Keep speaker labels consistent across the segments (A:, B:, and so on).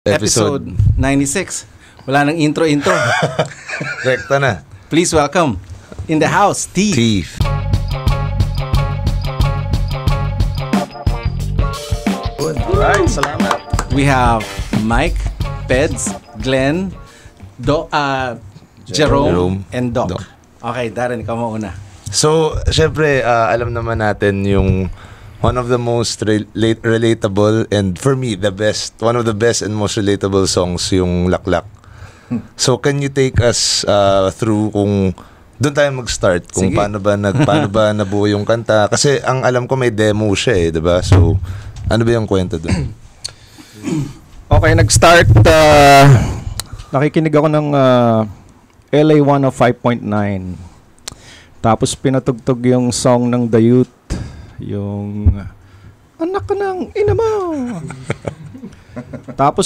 A: Episode 96. Wala nang intro.
B: Rekta na.
A: Please welcome in the house, Thief.
B: Alright, salamat.
A: We have Mike, Peds, Glenn, Jerome, and Doc. Okay, Darren, ikaw mauna.
B: So, syempre, alam naman natin yung one of the most relatable and for me, one of the best and most relatable songs yung Laklak. So, can you take us through kung doon tayo mag-start kung paano ba nabuo yung kanta? Kasi ang alam ko may demo siya 'di ba? So, ano ba yung kwento doon?
C: Okay, nag-start nakikinig ako ng LA 105.9. Tapos pinatugtog yung song ng The Youth, yung anak ka ng ina mo. Tapos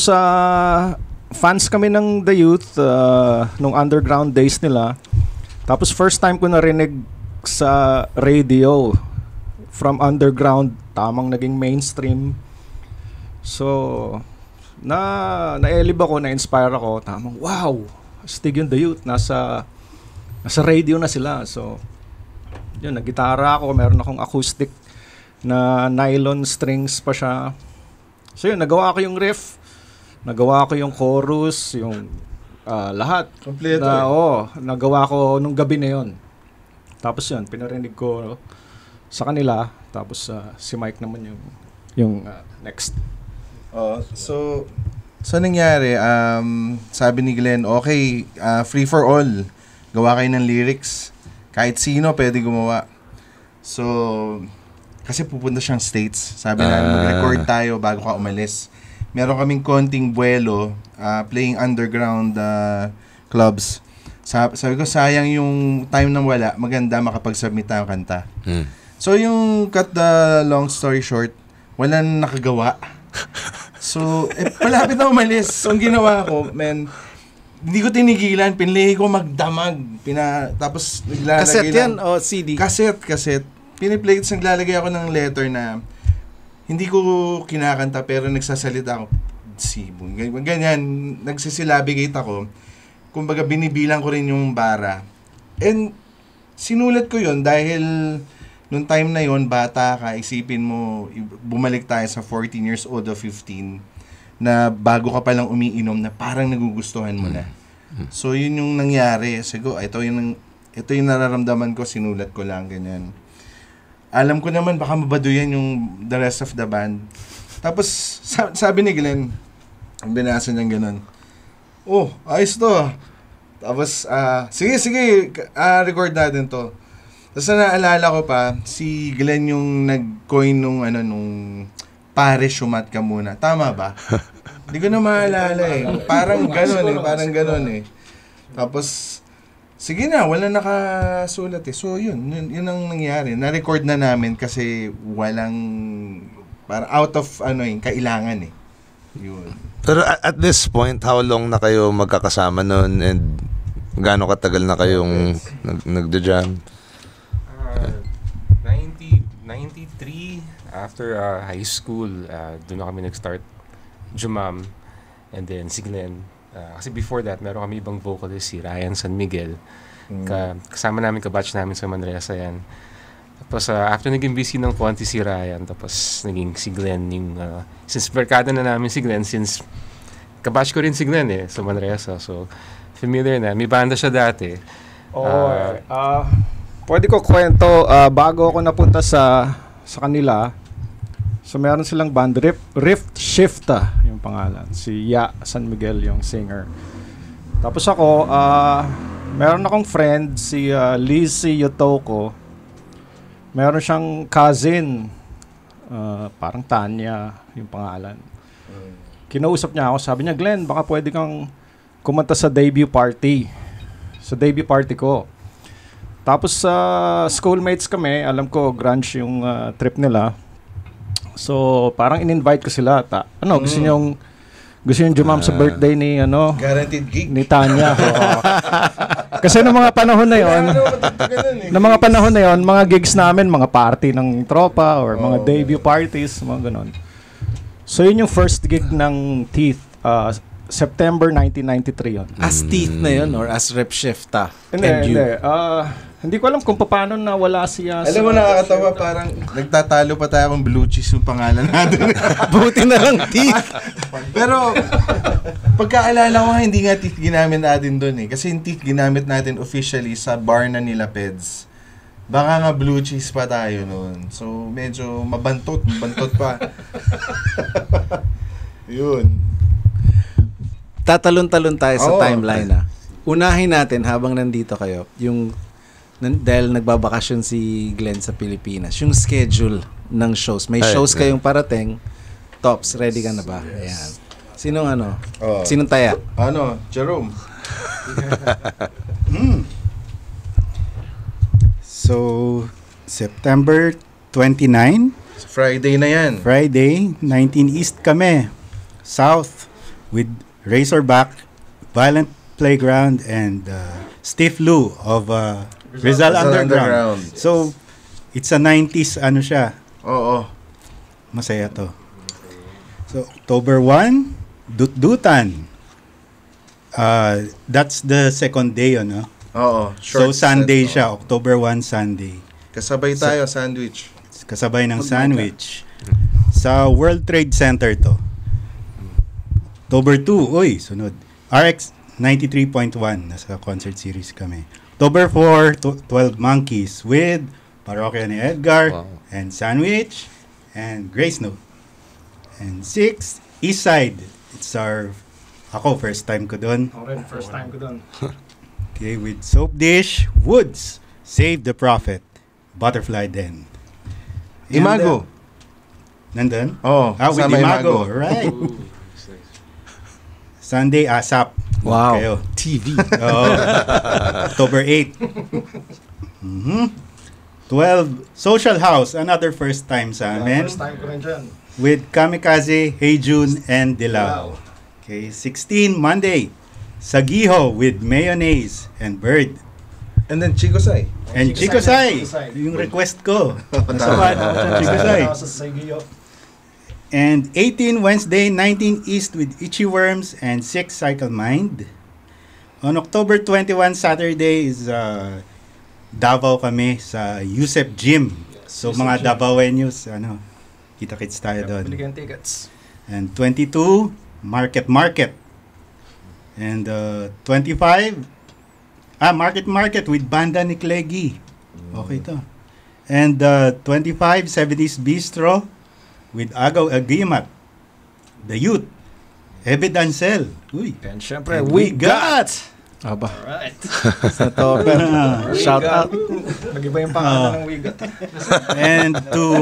C: fans kami ng The Youth nung underground days nila. Tapos first time ko narinig sa radio from underground, tamang naging mainstream. So, na-elib ako, na-inspire ako. Tamang, wow! Astig yung The Youth. Nasa radio na sila. So, yun, nag-gitara ako. Meron akong acoustic na nylon strings pa siya. So, yun, nagawa ko yung riff. Nagawa ko yung chorus, yung lahat.
B: Kompleto.
C: Nagawa ko nung gabi na yun. Tapos yun, pinarinig ko sa kanila. Tapos si Mike naman yung next.
D: So nangyari, sabi ni Glenn, okay, free for all. Gawa kayo ng lyrics. Kahit sino pwede gumawa. So, kasi pupunta siyang States. Sabi na, mag-record tayo bago ka umalis. Meron kaming konting buwelo, playing underground clubs. Sabi ko, sayang yung time nang wala, maganda makapag-submit tayo kanta. So, yung cut the long story short, wala nang nakagawa. So, palapit na umalis. So, ang ginawa ko, hindi ko tinigilan, pinlihi ko magdamag. Tapos, naglalagay
A: Cassette yan o CD?
D: Cassette. Piniplay, tapos naglalagay ako ng letter na hindi ko kinakanta pero nagsasalita ako. Sibong. Ganyan, nagsisilabigate ako. Kumbaga, binibilang ko rin yung bara. And, sinulat ko yon dahil nung time na yon bata ka, isipin mo, bumalik tayo sa 14 years old o 15 na bago ka palang umiinom na parang nagugustuhan mo na. So, yun yung nangyari. Sigo, ito yung nararamdaman ko, sinulat ko lang, ganyan. Alam ko naman, baka mabaduyan yung the rest of the band. Tapos, sabi ni Glenn, binasa niyang ganun, ayos to. Tapos, sige, record natin to. Tapos naalala ko pa, si Glenn yung nag-coin nung pare sumat ka muna. Tama ba? Hindi ko na maalala eh. Parang ganun eh. Tapos, sige na, wala nakasulat eh. So yun ang nangyari. Na-record na namin kasi walang, parang out of kailangan eh. Yun.
B: Pero at this point, how long na kayo magkakasama noon and gaano katagal na kayong nagda-jam?
E: 93 after high school, doon na kami nag-start jumam, and then si Glenn. Kasi before that, meron kami ibang vocalist, si Ryan San Miguel. Kasama namin, kabatch namin sa Manresa yan. Tapos after naging busy ng konti si Ryan, tapos naging si Glenn yung, since barkada na namin si Glenn, since kabatch ko rin si Glenn sa Manresa. So, familiar na. May banda siya dati.
C: Pwede ko kwento, bago ako napunta sa kanila, so meron silang band, Rift Shifta yung pangalan. Si Ya San Miguel yung singer. Tapos ako, meron akong friend, si Lizzie Yotoko. Meron siyang cousin, parang Tanya yung pangalan. Kinausap niya ako, sabi niya, Glenn, baka pwede kang kumanta sa debut party. Sa debut party ko. Tapos schoolmates kami, alam ko grunge yung trip nila. So parang in-invite ko sila. Gusto niyong jumam sa birthday ni
D: guaranteed gig
C: ni Tanya. Kasi noong mga panahon na yon, mga gigs namin, mga party ng tropa or mga debut parties, mga ganon. So yun yung first gig ng Teeth. September 1993 yun.
A: As Teeth na yun or as Rep Shifta?
C: Hindi. Hindi ko alam kung paano nawala siya.
D: Alam mo, nakakatawa, parang nagtatalo pa tayo kung Blue Cheese yung pangalan natin.
A: Buti na lang Teeth.
D: Pero, pagkaalala ko nga, hindi nga Teeth ginamit natin doon eh. Kasi yung Teeth ginamit natin officially sa bar na nila Peds. Baka nga Blue Cheese pa tayo noon. So, medyo mabantot pa. Yun.
A: Tatalon-talon tayo sa
D: Oo.
A: timeline. Unahin natin habang nandito kayo, yung dahil nagbabakasyon si Glenn sa Pilipinas, yung schedule ng shows. May shows kayong parating. Tops, ready ka na ba? Ayan. Sinong Sinong taya?
D: Jerome?
F: So, September 29,
D: Friday na yan.
F: Friday, 19 East kami. South with Razorback, Violent Playground, and Steve Lou of Rizal Underground. So, it's a 90s siya.
D: Oo.
F: Masaya to. So, October 1, Dut-Dutan. That's the second day, ano?
D: Oo.
F: So,
D: Short
F: Sunday
D: set,
F: siya. October 1, Sunday.
D: Kasabay tayo, sandwich.
F: Kasabay ng sandwich. Sa World Trade Center to. October 2, sunod. RX 93.1, nasa concert series kami. October 4, 12 Monkeys with Parokya ni Edgar, and Sandwich, and Grace Note. And 6, Eastside. It's ako, first time ko doon.
C: First time ko doon.
F: Okay, with Soap Dish, Woods, Save the Prophet, Butterfly Den. And,
D: Imago.
F: Nandun?
D: Oo.
F: With
D: kasama
F: Imago. Right. Sunday, ASAP.
A: Wow.
F: Kayo.
A: TV.
F: October 8. 12, Social House, another first time sa amin.
C: First time ko rin dyan.
F: With Kamikaze, Heijun, and Dilaw. Okay, 16, Monday, Sagiho with Mayonnaise and Bird.
D: And then Chico Sai.
F: And Chico Sai, yung request ko. Nasabad ako sa Chico Sai.
C: Sa Sagiyo.
F: And 18, Wednesday, 19 East with Itchy Worms and 6 Cycle Mind. On October 21, Saturday is Davao kami sa Yusef Gym. So mga Davaoenos, kita-kits tayo doon.
C: Bili kayong tickets.
F: And 22, Market. And 25, Market with Banda ni Cleggy. Okay to. And 25, 70s Bistro with Agaw Agimat, The Youth, Ebe Dancel. Uy.
C: And syempre,
F: And
C: we got!
A: Aba.
C: Alright.
A: Sa topper. Shout out.
C: Nag-iba yung pangalan ng we got.
F: And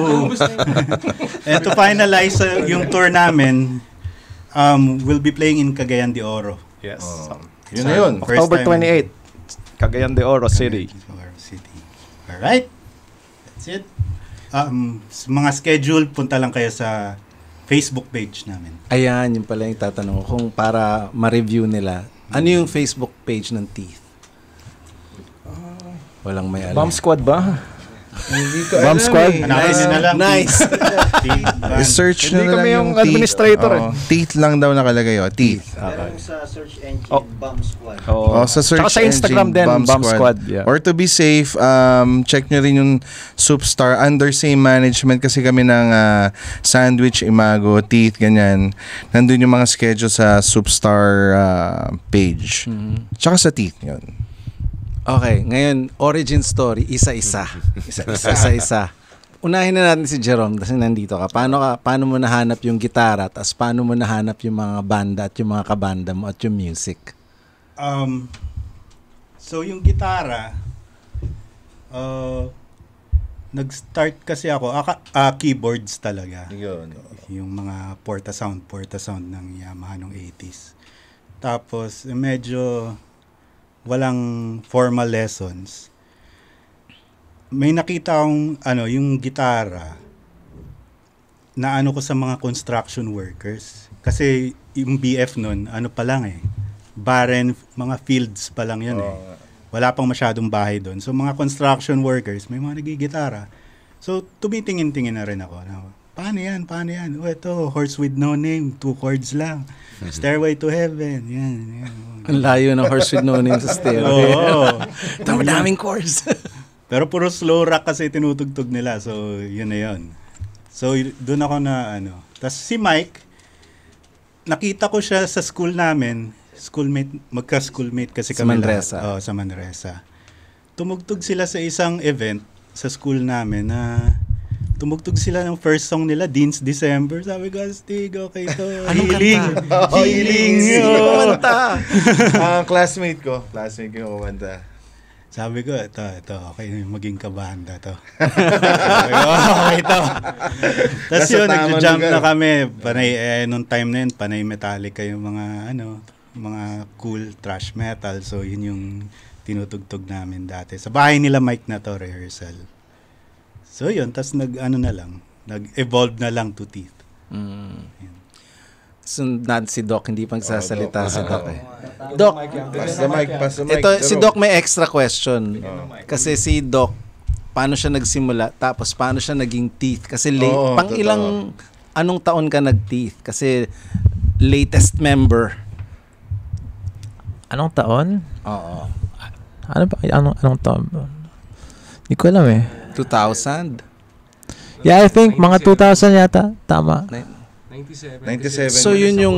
F: to finalize yung tour namin, we'll be playing in Cagayan de Oro.
C: Yes.
D: Yun na yun.
F: First
C: October
F: time.
C: 28, Cagayan de Oro City.
F: Alright. That's it. Sa mga schedule, punta lang kayo sa Facebook page namin.
A: Ayan, yun pala yung tatanong ko. Kung para ma-review nila, ano yung Facebook page ng Teeth? Walang may alam.
C: Bomb Squad ba?
D: Hindi ko
C: Bomb
D: alam
C: Squad.
D: eh.
F: Hanapin nyo na lang.
A: Nice.
D: Search
C: Hindi
D: nyo na
C: kami
D: lang
C: yung
D: Teeth.
C: administrator
D: Oo. Teeth lang daw nakalagay. Teeth.
G: Meron sa search engine,
C: Oh.
G: Bomb Squad.
C: Oo.
D: Sa search
C: Tsaka sa Instagram
D: engine,
C: din, Bomb Squad. Yeah.
D: Or to be safe, check nyo rin yung Superstar under same management kasi kami ng Sandwich, Imago, Teeth, ganyan. Nandun yung mga schedule sa Superstar page. Tsaka sa Teeth yun.
A: Okay, ngayon, origin story, isa-isa. Isa-isa. Unahin na natin si Jerome kasi nandito ka. Paano mo nahanap yung gitara at paano mo nahanap yung mga banda at yung mga kabanda mo at yung music?
F: So yung gitara, nag-start kasi ako, keyboards talaga.
D: Yun.
F: Yung mga Porta Sound ng Yamaha nung 80s. Tapos medyo walang formal lessons. May nakita akong yung gitara na ko sa mga construction workers. Kasi yung BF nun, pa lang barren, mga fields pa lang yun Wala pang masyadong bahay doon. So mga construction workers, may mga nagigitara. So tumitingin-tingin na rin ako. paano yan? Oh, ito, Horse with No Name, 2 chords lang. Stairway to Heaven, yan.
A: Ang layo ng Horse with No Name sa stairway.
F: Oo.
A: Daming chords.
F: Pero puro slow rock kasi tinutugtog nila, so yun na yun. So, doon ako na, Tapos si Mike, nakita ko siya sa school namin, magka-schoolmate kasi
A: Sa
F: kami
A: Manresa.
F: lahat. Sa Manresa. Tumugtog sila sa isang event sa school namin na tumugtog sila ng first song nila, Dean's December. Sabi ko, Astig, okay to. Healing. Healing.
A: Sino kumanta?
D: Classmate ko kumanta.
F: Sabi ko, ito, okay maging kabanda to. Okay to. Tapos
D: Nasa
F: yun,
D: tamang
F: nag-jump
D: lugar.
F: na kami. Panay, nung time na yun, panay Metallica yung mga, mga cool thrash metal. So, yun yung tinutugtog namin dati. Sa bahay nila Mike na to, rehearsal. So, yun. Tapos nag-evolve na lang to Teeth.
A: So, si Doc, hindi pang sasalita si Doc eh. Doc,
D: Pass the mic.
A: ito, si Doc may extra question. Kasi si Doc, paano siya nagsimula, tapos paano siya naging Teeth? Kasi pang
D: totoo.
A: ilang, anong taon ka nag-Teeth? Kasi latest member.
G: Anong taon?
A: Oo.
G: Ano ba? Anong taon? Hindi ko alam eh.
A: 2000?
G: Yeah, I think mga 2000 yata. Tama.
D: 97.
A: So, yun yung,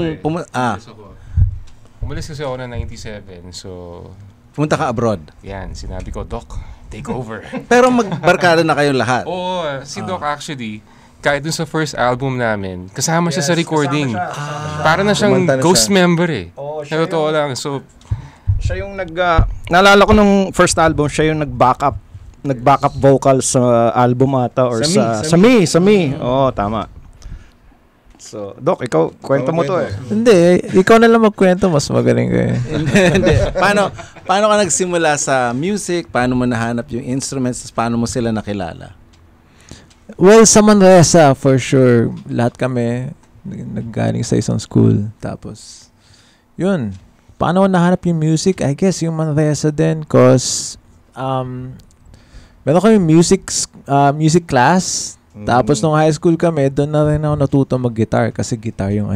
E: Umalis kasi ako na 97. So,
A: pumunta ka abroad.
E: yan. Sinabi ko, Doc, take over.
A: Pero magbarkada na kayong lahat.
E: Oo, si Doc actually, kahit dun sa first album namin, kasama siya sa recording. Para na siyang
D: Kumanta na
E: ghost
D: siya.
E: member eh.
C: Oo,
E: Sa totoo lang. So,
C: Siya yung naalala ko nung first album, siya yung nag-backup vocal sa album ata or
D: Sa
C: sa Me. Oo, tama. So, Doc, ikaw, kwento mo to eh.
G: Hindi, ikaw na lang magkwento. Mas magaling ka eh.
A: Hindi. Paano ka nagsimula sa music? Paano mo nahanap yung instruments? Paano mo sila nakilala?
G: Well, sa Manresa, for sure. Lahat kami naggaling sa isang school. Tapos, yun. Paano ko nahanap yung music? I guess yung Manresa din. Cause, meron kami music class. Tapos nung high school kami, doon na rin ako natuto mag-guitar. Kasi guitar yung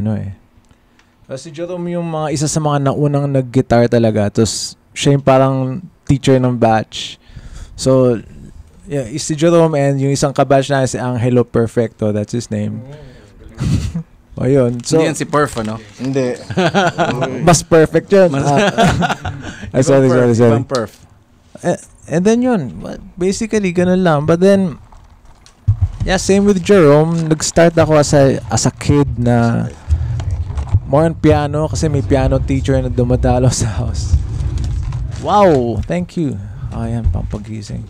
G: si Jerome yung isa sa mga naunang nag-guitar talaga. Tapos, siya yung parang teacher ng batch. So, yeah, si Jerome and yung isang kabatch na si Angelo Perfecto, that's his name. O yun. So,
A: Hindi yan si Perf, ano?
D: Hindi.
G: mas perfect yun. Sorry.
A: Ibang Perf.
G: And then yun, basically ganun lang. But then, yeah, same with Jerome. Nag-start ako as a kid na more on piano kasi may piano teacher na dumadalo sa house. Wow, thank you. Ayan, pampagising.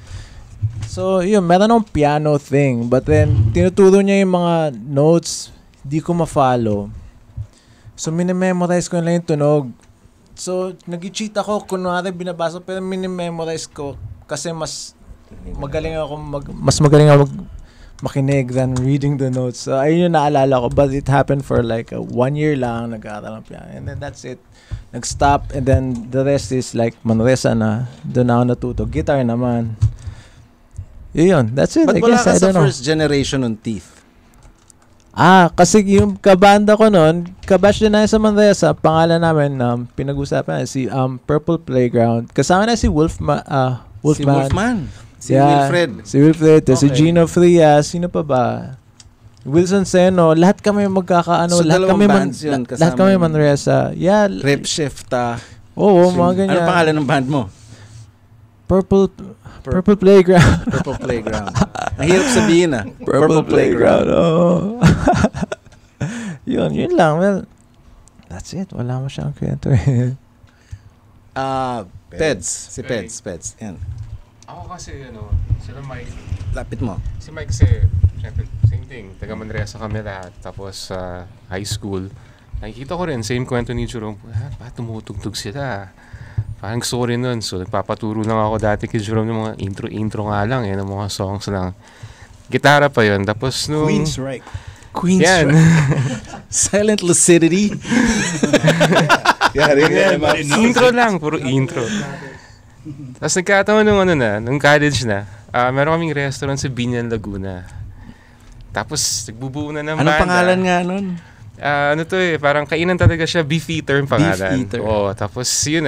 G: So, yun, meron akong piano thing. But then, tinuturo niya yung mga notes, di ko ma-follow. So, minimemorize ko lang yung tunog. So, nag-cheat ako. Kunwari, binabasa, pero minimemorize ko kasi mas magaling ako makinig than reading the notes. So, ayun yung naalala ko. But it happened for like 1 year lang. Nag-aaral ng piano. And then that's it. Nag-stop. And then the rest is like Manresa na. Doon ako natuto. Guitar naman. Yun. That's it.
A: Ba't
G: I
A: wala
G: guess
A: ka
G: I
A: sa
G: don't know.
A: first generation ng Teeth?
G: Kasi yung kabanda ko noon, kabash din na sa Manresa, pangalan namin, pinag-usapan si Purple Playground. Kasama na si Wolfman.
A: Si Wolfman. Si
G: Yeah,
A: Wilfred.
G: Si Wilfred. Si
A: Okay.
G: Gino Frias. Sino pa ba? Wilson Seno. Lahat kami magkakaano.
A: So,
G: lahat
A: dalawang
G: kami
A: bands yun, kasama
G: lahat kami
A: yung-
G: Manresa. Yeah.
A: Rip Shifta.
G: Oo, mga ganyan.
A: Ano pangalan ng band mo?
G: Purple Playground.
A: Purple Playground. Ang hirap sabihin
G: Purple Playground. Oo. yun lang. Well, that's it. Wala mo siyang kwento eh.
A: Peds. Si Peds. Yan.
E: ako kasi, sila Mike,
A: Lapit mo.
E: si Mike kasi, syempre, same thing. Taga Manresa kami lahat. Tapos, high school, nakikita ko rin, same kwento ni Jerome. Bakit tumutugtog sila? Parang gusto ko rin nun. So, nagpapaturo lang ako dati kay Jerome ng mga intro nga lang, ng mga songs lang. Gitara pa yun. Tapos nung...
F: Queensryche.
E: Yan.
A: Silent Lucidity.
E: Intro lang, puro intro. Tapos nagkataon nung nung college na, meron kaming restaurant sa Binyan, Laguna. Tapos, nagbubuo na ng
A: Anong
E: banda.
A: pangalan nga nun?
E: Ano to parang kainan talaga siya, Beef Eater yung pangalan.
A: Beef Eater.
E: Oo, tapos yun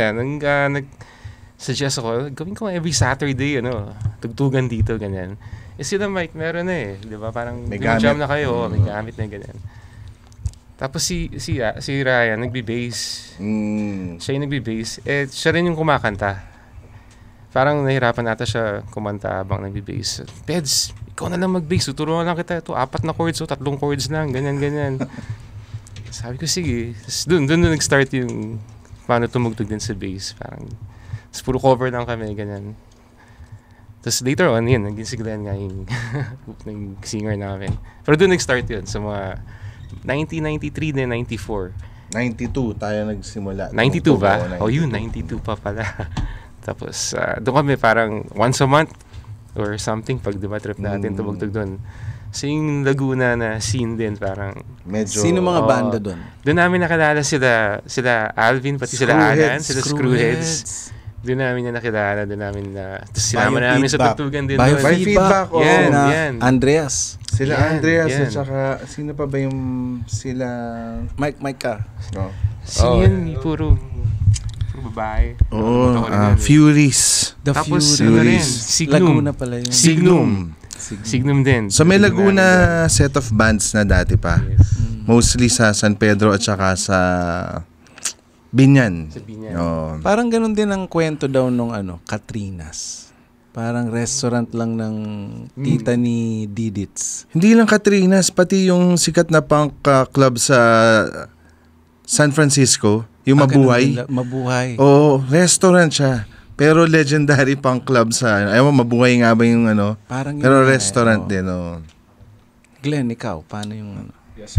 E: nag-suggest ako, gawin ko every Saturday, tugtugan dito, ganyan. Sila Mike, meron na di ba? Parang
D: May
E: jam
D: gamit.
E: na kayo, may gamit na ganyan. Tapos si Ryan, nagbe-bass. Siya yung nagbe-bass. Siya rin yung kumakanta. Parang nahirapan ata siya kumanta habang nagbe-bass. Peds, ikaw na lang mag-bass. Tuturuan lang kita. Ito, 4 na chords, 3 chords lang, ganyan. Sabi ko, sige. Tapos doon nag-start yung paano tumugtog din sa bass. Parang, puro cover lang kami, ganyan. Tapos later on, yun, naging si Glenn nga yung singer namin. Pero doon nag-start yun sa mga 1993 din, 94.
D: 92 tayo nagsimula.
E: 92 ba?
D: Oo,
E: 92 pa pala. Tapos, doon kami parang once a month or something pag trip natin tumugtog doon. So yung Laguna na scene din parang
D: medyo
A: sino mga banda doon?
E: Doon namin nakilala sila Alvin, pati sila Alan, sila Screwheads. Doon namin na nakilala, doon namin na sinama namin sa tugtugan din doon.
D: Biofeedback.
E: Yan.
A: Andreas.
D: Sila Andreas at saka sino pa ba yung sila
A: Mike ka.
E: Sino yun? Puro babae.
D: Furies.
A: The
E: Tapos
A: Furies.
E: Signum.
A: Laguna pala yun.
E: Signum din.
D: So may Laguna set of bands na dati pa.
E: Yes.
D: Mostly sa San Pedro at saka sa Binyan.
E: Sa Binyan.
A: Parang ganun din ang kwento daw nung Katrinas. Parang restaurant lang ng tita ni Didits.
D: Hindi lang Katrinas, pati yung sikat na punk club sa San Francisco, yung Mabuhay.
A: Mabuhay.
D: Oo, restaurant siya. Pero legendary punk club sa, Mabuhay nga ba yung
A: Parang yun
D: pero
A: nga
D: restaurant din. Oh.
A: Glenn, ikaw, paano yung
C: Yes,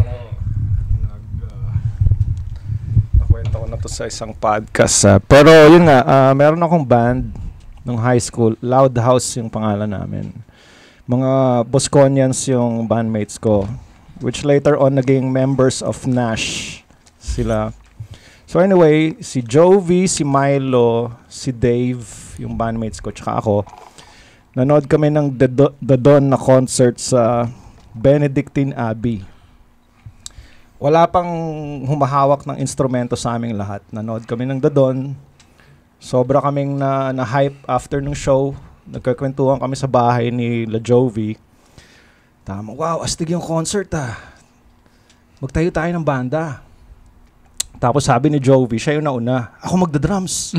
C: nakwento ko na to sa isang podcast. Pero yun nga, meron akong band nung high school. Loud House yung pangalan namin. Mga Bosconians yung bandmates ko. Which later on naging members of Nash sila. So anyway, si Jovi, si Milo, si Dave, yung bandmates ko, tsaka ako, nanood kami ng The Dawn na concert sa Benedictine Abbey. Wala pang humahawak ng instrumento sa aming lahat. Nanood kami ng The Dawn. Sobra kaming na-hype after ng show. Nagkakwentuhan kami sa bahay ni La Jovi. Wow, astig yung concert Magtayo tayo ng banda. Tapos sabi ni Jovi, siya yung nauna, ako magda-drums.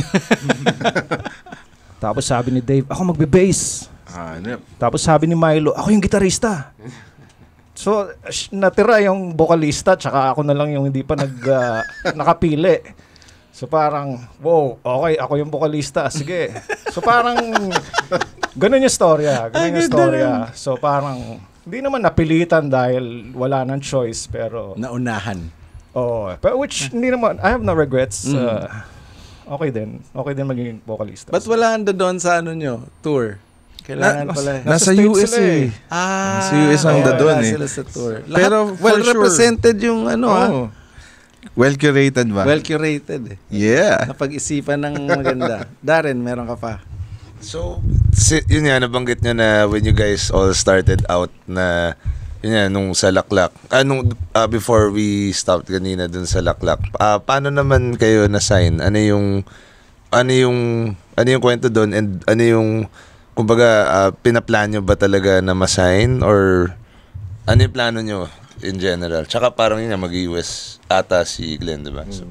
C: Tapos sabi ni Dave, ako magbe-bass. Tapos sabi ni Milo, ako yung gitarista. So, natira yung vocalista, tsaka ako na lang yung hindi pa nakapili. So parang, wow, okay, ako yung vocalista, sige. So parang, ganun yung storya. So parang, hindi naman napilitan dahil wala nang choice, pero
A: naunahan?
C: Pero which, hindi naman, I have no regrets. Okay din maging vocalista.
A: But wala anda doon sa tour? Kailangan pala.
D: Nasa US Nasa US ang The Dawn
A: sila sa tour.
D: Pero
A: well represented yung
D: well curated ba?
A: Well curated
D: Yeah.
A: Napag-isipan ng maganda. Darren, meron ka pa?
B: So, yun nga, nabanggit nyo na when you guys all started out na yun yan, nung sa Laklak. Before we stopped kanina dun sa Laklak. Paano naman kayo na-sign? Ano yung kwento dun? And ano yung, kumbaga, pinaplan nyo ba talaga na ma-sign? Or ano yung plano nyo in general? Tsaka parang yun nga, mag-US ata si Glenn, diba? So,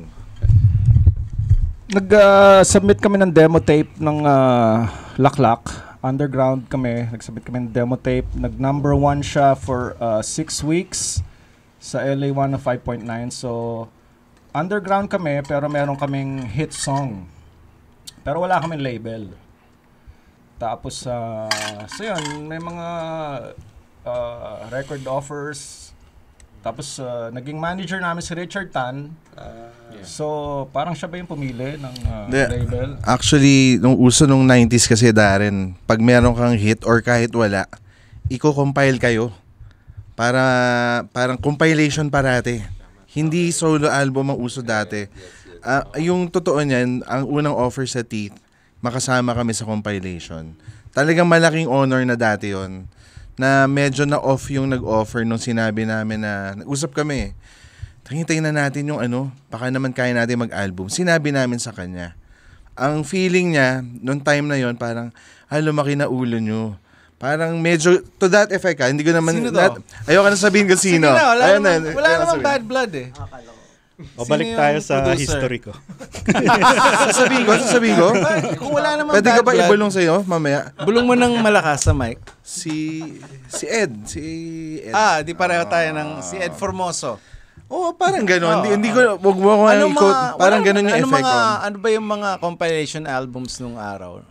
C: nag-submit kami ng demo tape ng Laklak. Underground kami, nagsubmit kami ng demo tape. Nag-number 1 siya for 6 weeks sa LA 105.9. So, underground kami, pero meron kaming hit song. Pero wala kaming label. Tapos, so yun, may mga record offers. Tapos, naging manager namin si Richard Tan. So, parang siya ba yung pumili ng label?
D: Actually, nung uso nung 90s kasi, Darren, pag meron kang hit or kahit wala, i-compile kayo. Parang compilation parate. Hindi solo album ang uso dati. Yung totoo niyan, ang unang offer sa Teeth, makasama kami sa compilation. Talagang malaking honor na dati yon. na medyo na off yung nag-offer nung sinabi namin na nag-usap kami. Hintayin na natin yung baka naman kaya natin mag-album. Sinabi namin sa kanya. Ang feeling niya, nung time na yon parang, lumaki na ulo nyo. Parang medyo, to that effect hindi ko naman,
A: Sino to?
D: ayoko na sabihin kung sino.
A: Sige na,
D: Ayun
A: wala naman bad blood eh.
F: O balik tayo sa history ko.
D: Sasabihin ko?
A: Kung wala naman
D: Pwede
A: bad
D: ka ba
A: blood,
D: ibulong sa'yo mamaya?
A: bulong mo ng malakas sa mic.
D: Si Ed.
A: Di pareho tayo ng si Ed Formoso.
D: Oo, parang gano'n. Hindi ko, wag mo i-quote. Parang gano'n yung effect ko.
A: Ano ba yung mga compilation albums nung araw?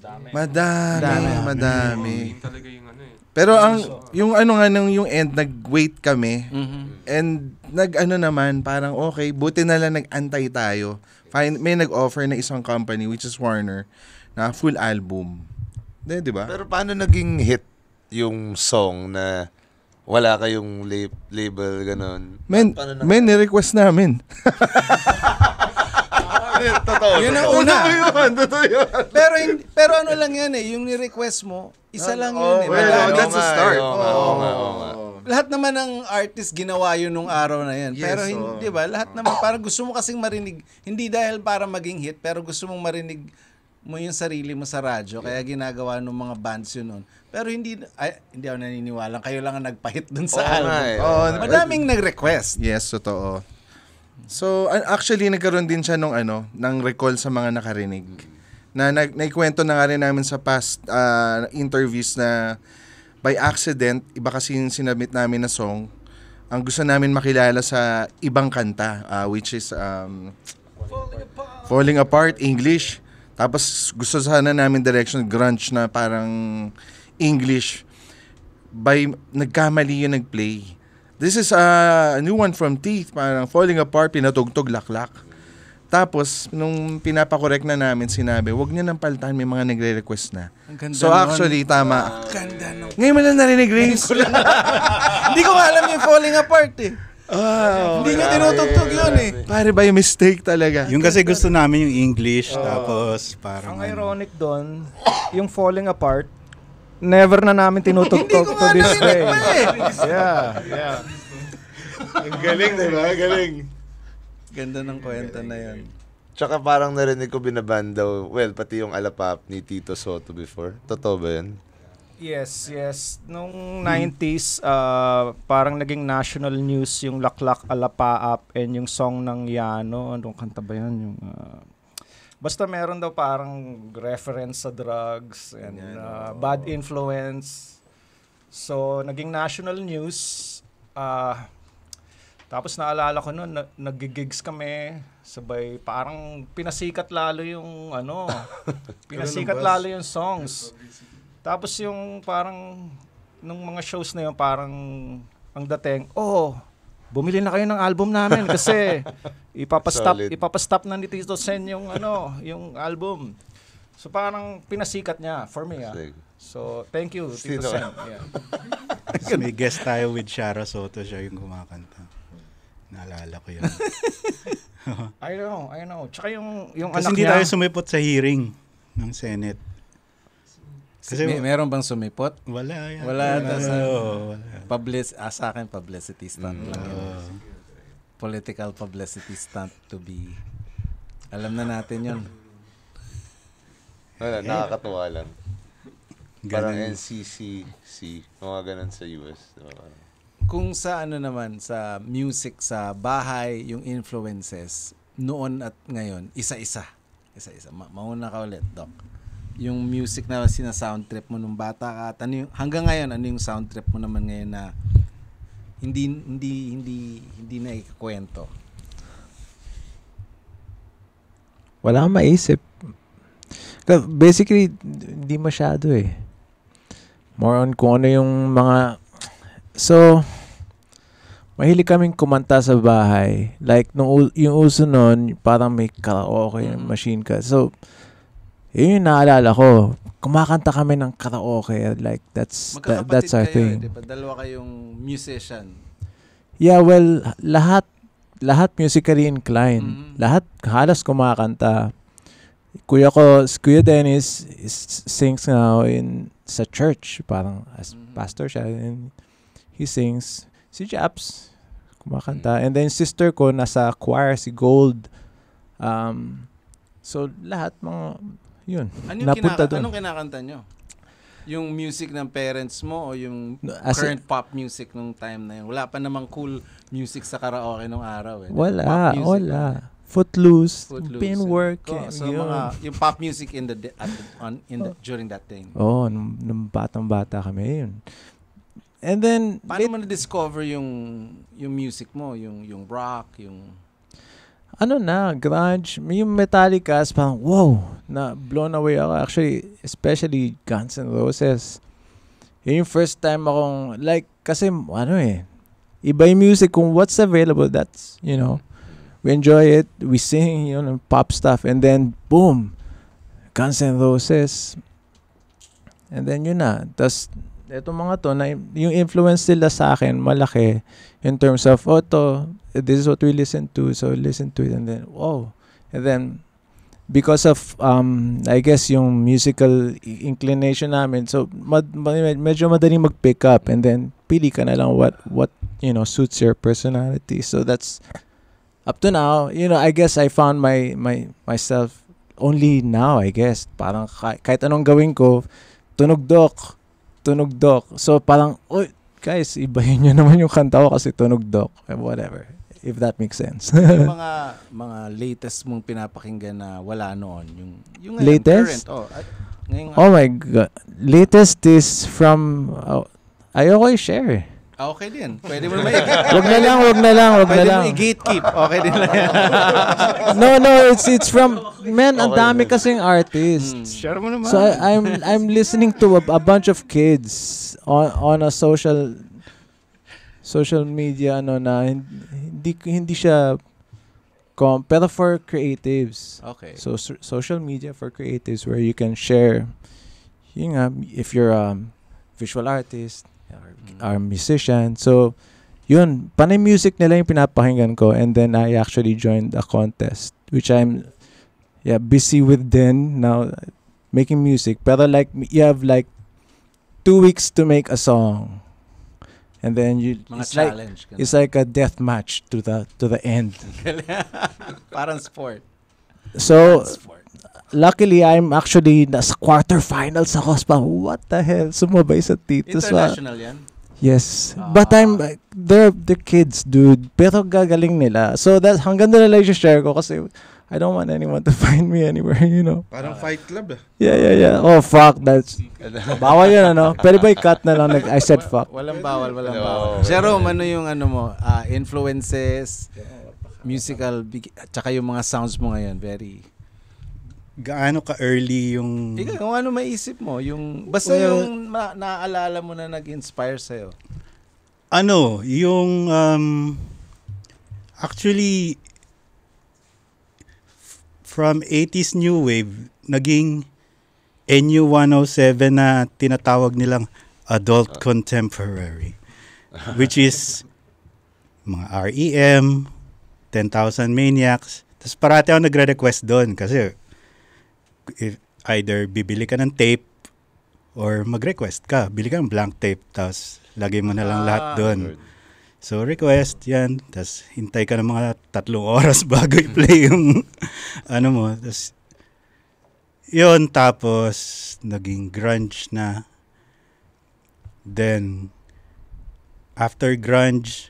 D: Madami.
E: Yun talaga yung ano eh.
D: Pero yung yung end, nag-wait kami. And naman, parang okay, buti na lang nag-antay tayo. May nag-offer na isang company, which is Warner, na full album. Di ba?
B: Pero paano naging hit yung song na wala kayong label, ganon?
D: Men, ni-request namin.
B: Totoo.
A: Yun ang una.
D: Totoo yun.
A: Pero ano lang yan yung ni-request mo, isa lang yun eh.
D: Well,
A: Madami.
D: that's a start.
B: Oo nga.
A: Lahat naman ng artist ginawa yun nung araw na yan.
D: Yes,
A: Pero hindi ba, lahat naman parang gusto mo kasing marinig, hindi dahil para maging hit, pero gusto mong marinig mo yung sarili mo sa radyo, kaya ginagawa ng mga bands yun noon. Pero hindi ako naniniwala, kayo lang ang nagpahit dun sa album. Madaming nag-request.
D: Yes, totoo. So, actually, nagkaroon din siya ng recall sa mga nakarinig. Na naikwento na nga rin namin sa past interviews na by accident, iba kasi yung sinabit namin na song, ang gusto namin makilala sa ibang kanta, which is Falling Apart, English. Tapos gusto sana namin direction grunge na parang English. Nagkamali yung nag-play. This is a new one from Teeth, parang Falling Apart, pinatugtog, laklak. Tapos, nung pinapakorek na namin, sinabi, wag niyo nang paltan, may mga nagre-request na. So actually, tama.
A: Ganda nun.
D: Ngayon mo lang narinig, Grace.
A: Hindi ko nga alam yung Falling Apart eh. Hindi nyo tinutugtog yun eh.
D: Pare ba yung mistake talaga?
F: Yung kasi gusto namin yung English, tapos parang...
C: Ang ironic doon, yung Falling Apart, never na namin tinutugtog to this day. Yeah.
D: Ang galing, diba? Galing.
A: Ganda ng kwento na yun.
B: Tsaka parang narinig ko binaban daw, pati yung Alapap ni Tito Soto before. Totoo ba yun?
C: Yes. Nung 90s, parang naging national news yung Laklak Alapaap and yung song ng Yano. Anong kanta ba yan? Yung, basta meron daw parang reference sa drugs and bad influence. So, naging national news. Tapos naalala ko noon, nag-gigs kami, sabay parang pinasikat lalo yung lalo yung songs. Tapos yung parang nung mga shows na yun, parang ang dating, bumili na kayo ng album namin kasi ipapastop na ni Tito Sen yung yung album. So parang pinasikat niya for me. So thank you Tito Sen. Yeah.
F: May guest tayo with Shara Soto, siya yung kumakanta. Naalala ko yun.
C: I know. Tsaka yung
F: kasi
C: anak
F: hindi
C: niya.
F: tayo sumipot sa hearing ng Senate. Kasi
A: Meron bang sumipot?
F: wala yan.
A: Wala.
F: Wala.
A: Sa akin, publicity stunt lang yun. Political publicity stunt to be. Alam na natin yun.
B: Wala, nakakatuwa lang. Parang
F: Ganun.
B: NCCC, mga ganun sa US.
A: Kung sa naman, sa music, sa bahay, yung influences, noon at ngayon, isa-isa. Mauna ka ulit, Doc. Yung music na sina-sound trip mo nung bata ka, at hanggang ngayon, ano yung sound trip mo naman ngayon na hindi na ikakwento?
G: Wala akong maisip. Basically, hindi masyado eh. More on kung ano yung mga... So, mahilig kaming kumanta sa bahay. Like, yung uso nun, parang may karaoke machine ka. So, yun yung naalala ko. Kumakanta kami ng karaoke. Like, that's our thing.
A: Diba? Dalawa kayong musician.
G: Yeah, well, lahat musically inclined. Lahat halos kumakanta. Kuya Dennis sings now sa church, parang as pastor siya, and he sings. Si Japs kumakanta, and then sister ko nasa choir, si Gold. So lahat mga yun.
A: Anong kinakanta nyo? Yung music ng parents mo o yung current pop music nung time na yun? Wala pa namang cool music sa karaoke nung araw.
G: Wala. Footloose, Pinwork.
A: So yung pop music during that thing.
G: Nung batang-bata kami yun. And then
A: paano mo na-discover yung music mo, yung rock, yung
G: grunge, yung Metallica, parang wow, na blown away ako actually, especially Guns N' Roses. Yung first time akong kasi iba yung music kung what's available, that's we enjoy it, we sing pop stuff, and then boom, Guns N' Roses, and then yun na. Tas etong mga to na yung influence nila sa akin malaki in terms of this is what we listen to, so listen to it, and then wow, and then because of I guess yung musical inclination namin, so medyo madaling mag-pick up, and then pili ka na lang what suits your personality. So that's up to now, I guess I found myself only now, I guess, parang kahit anong gawin ko, tunog dok. So parang, guys, ibahin nyo naman yung kanta ko kasi tunog dok. Whatever. If that makes sense.
A: Yung mga latest mong pinapakinggan na wala noon. Yung
G: latest?
A: Current.
G: Oh my God. Latest is from, ayoko i-share.
A: Okay din. Pwede mo naman
G: Wag na lang.
A: Pwede mo i-gatekeep. Okay din lang.
G: No, it's from, man, ang dami kasing artists.
C: Share mo naman.
G: So I'm listening to a bunch of kids on a social media na hindi siya pero for creatives.
A: Okay.
G: So social media for creatives where you can share if you're a visual artist or musician. So yun, panay music nila yung pinapakinggan ko, and then I actually joined a contest which I'm busy with then now, making music, pero you have 2 weeks to make a song, and then it's like a death match to the end.
A: Parang sport.
G: So luckily I'm actually nasa quarterfinals ako. What the hell, sumabay sa Titos.
A: International yan?
G: Yes. But they're kids, dude. Pero gagaling nila. So that hanggang doon na lang i-share ko kasi I don't want anyone to find me anywhere,
D: Parang Fight Club.
G: Yeah. Oh, fuck. That's bawal yun, Pwede ba i-cut na lang? I said fuck.
A: Walang bawal. Jerome, ano yung mo? Influences, musical, tsaka yung mga sounds mo ngayon, very...
F: Gaano ka-early yung...
A: Ikaw, kung ano maisip mo, basta yung naaalala mo na nag-inspire sa'yo.
F: Actually, from 80s New Wave, naging NU 107 na tinatawag nilang Adult Contemporary, which is mga REM, 10,000 Maniacs. Tapos parati ako nagre-request doon kasi if either bibili ka ng tape or mag-request ka. Bili ka ng blank tape, tapos lagay mo na lang lahat doon. So, request yan. Tapos, hintay ka ng mga 3 oras bago i-play yung mo. Tapos, yun. Tapos, naging grunge na. Then, after grunge,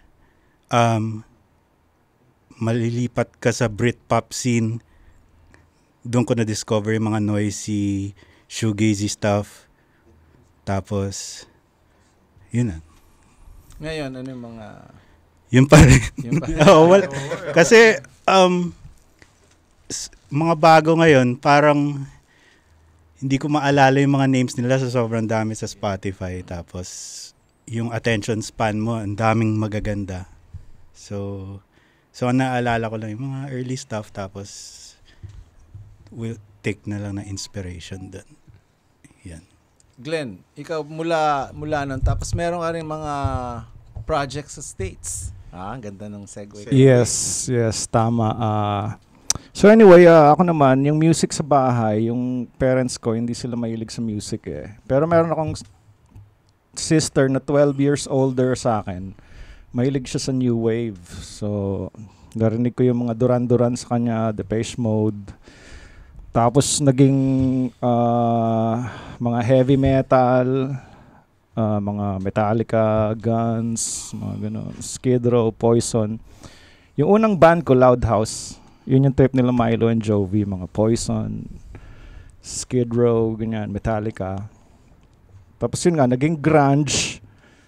F: malilipat ka sa Britpop scene. Doon ko na-discover yung mga noisy, shoegazy stuff. Tapos, yun na.
A: Ngayon, ano yung mga...
F: Yun pa rin. Kasi, mga bago ngayon, parang hindi ko maalala yung mga names nila sa sobrang dami sa Spotify. Tapos, yung attention span mo, ang daming magaganda. So naalala ko lang yung mga early stuff. Tapos, we'll take na lang na inspiration doon. Yan.
A: Glenn, ikaw mula nun, tapos meron ka rin mga projects sa States. Ang ganda ng segue.
C: Yes, tama. So anyway, ako naman, yung music sa bahay, yung parents ko, hindi sila mahilig sa music eh. Pero meron akong sister na 12 years older sa akin. Mahilig siya sa new wave. So, narinig ko yung mga Duran-Duran sa kanya, Depeche Mode. Tapos naging mga heavy metal, mga Metallica, Guns, mga ganun, Skid Row, Poison. Yung unang band ko, Loud House, yun yung trip nila Milo and Jovi, mga Poison, Skid Row, ganyan, Metallica. Tapos yun nga, naging grunge.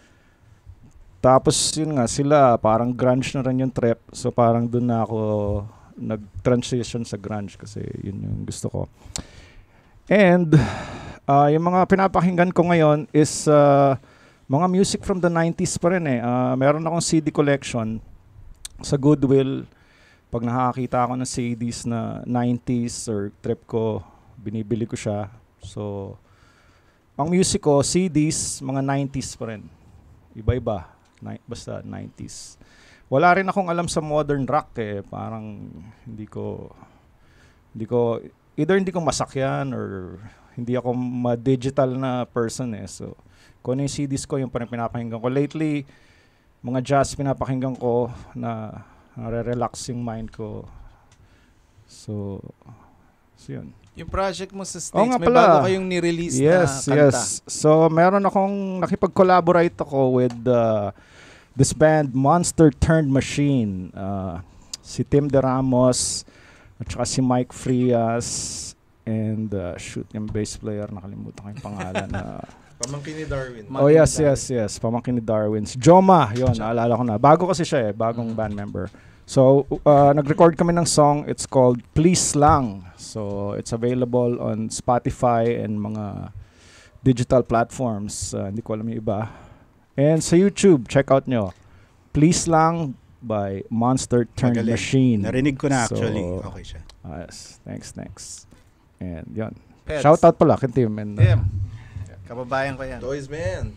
C: Tapos yun nga, sila parang grunge na rin yung trip. So parang dun na ako nag-transition sa grunge kasi yun yung gusto ko. And yung mga pinapakinggan ko ngayon is mga music from the 90s pa rin eh. Meron akong CD collection sa Goodwill. Pag nakakita ako ng CDs na 90s or trip ko, binibili ko siya. So, ang music ko, CDs, mga 90s pa rin. Iba-iba. Basta 90s. Wala rin akong alam sa modern rock eh. Parang hindi ko either hindi ko masakyan or hindi ako ma-digital na person eh. So, kung ano yung CDs ko, yung pinapakinggan ko. Lately, mga jazz pinapakinggan ko na nare-relax yung mind ko. So yun.
A: Yung project mo sa States,
C: nga
A: may
C: pala.
A: bago kayong ni-release na kanta.
C: Yes. So, meron akong nakipag-collaborate ako with this band, Monster Turned Machine. Si Tim De Ramos, at saka si Mike Frias, and yung bass player, nakalimutan ko yung pangalan.
D: Pamangkin ni Darwin.
C: Yes. Pamangkin ni Darwin. Si Joma, yun, naalala ko na. Bago kasi siya bagong band member. So, nag-record kami ng song. It's called Please Lang. So, it's available on Spotify and mga digital platforms. Hindi ko alam yung iba. And sa YouTube, check out nyo. Please Lang by Monster Turned Machine.
F: Narinig ko na actually. Okay siya.
C: Yes. Thanks. And yun.
A: Pets.
C: Shout out pala kay Tim. And,
A: Kababayan ko yan.
D: Toys Man.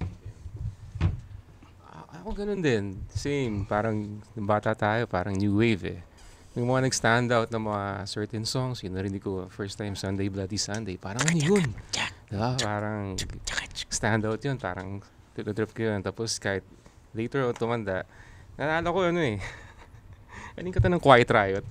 E: Ako ganun din. Same. Parang nung bata tayo, parang new wave eh. Yung mga nag-stand out na mga certain songs, yun narinig ko first time Sunday Bloody Sunday. Parang ano yun? Diba? Parang stand out yun. Parang trip ko yun. Tapos kahit later on tumanda, naalala ko ano eh. Anong kata ng Quiet Riot?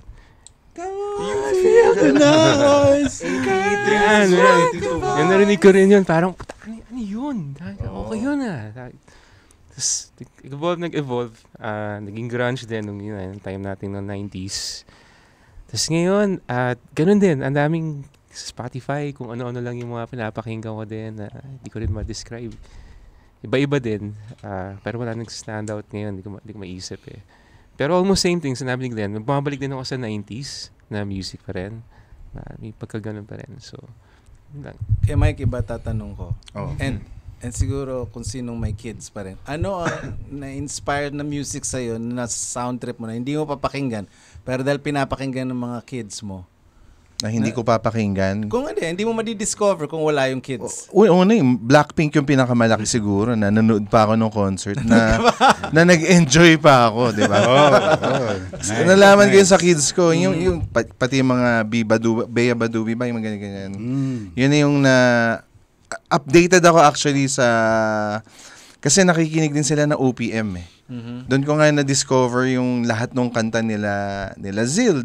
E: Yan narinig ko rin yun. Parang, ano yun? Okay yun ah. Tapos, nag-evolve. Naging grunge din nung yun, time natin noong 90s. Tapos ngayon, ganun din. Ang daming Spotify, kung ano-ano lang yung mga pinapakinggan ko din na hindi ko rin ma-describe. Iba-iba din. Pero wala nang stand out ngayon. Hindi ko maisip eh. Pero almost same thing, sinabi ni Glenn. Bumabalik din ako sa 90s na music pa rin. May pagkaganon pa rin. So, yun lang.
A: Kaya Mike, iba tatanong ko.
D: Oh.
A: And siguro kung sinong may kids pa rin. Ano ang na-inspired na music sa'yo na sound trip mo na hindi mo papakinggan pero dahil pinapakinggan ng mga kids mo?
D: Na hindi ko papakinggan.
A: Kung hindi mo madi-discover kung wala yung kids.
D: Una yung Blackpink yung pinakamalaki siguro na nanood pa ako ng concert na nag-enjoy pa ako, di ba?
F: Nice,
D: Nalaman ko yun sa kids ko, yung pati yung mga Bea Badubi ba, yung mga ganyan. Yun na yung updated ako actually kasi nakikinig din sila na OPM eh. Doon ko nga na-discover yung lahat ng kanta nila Zil,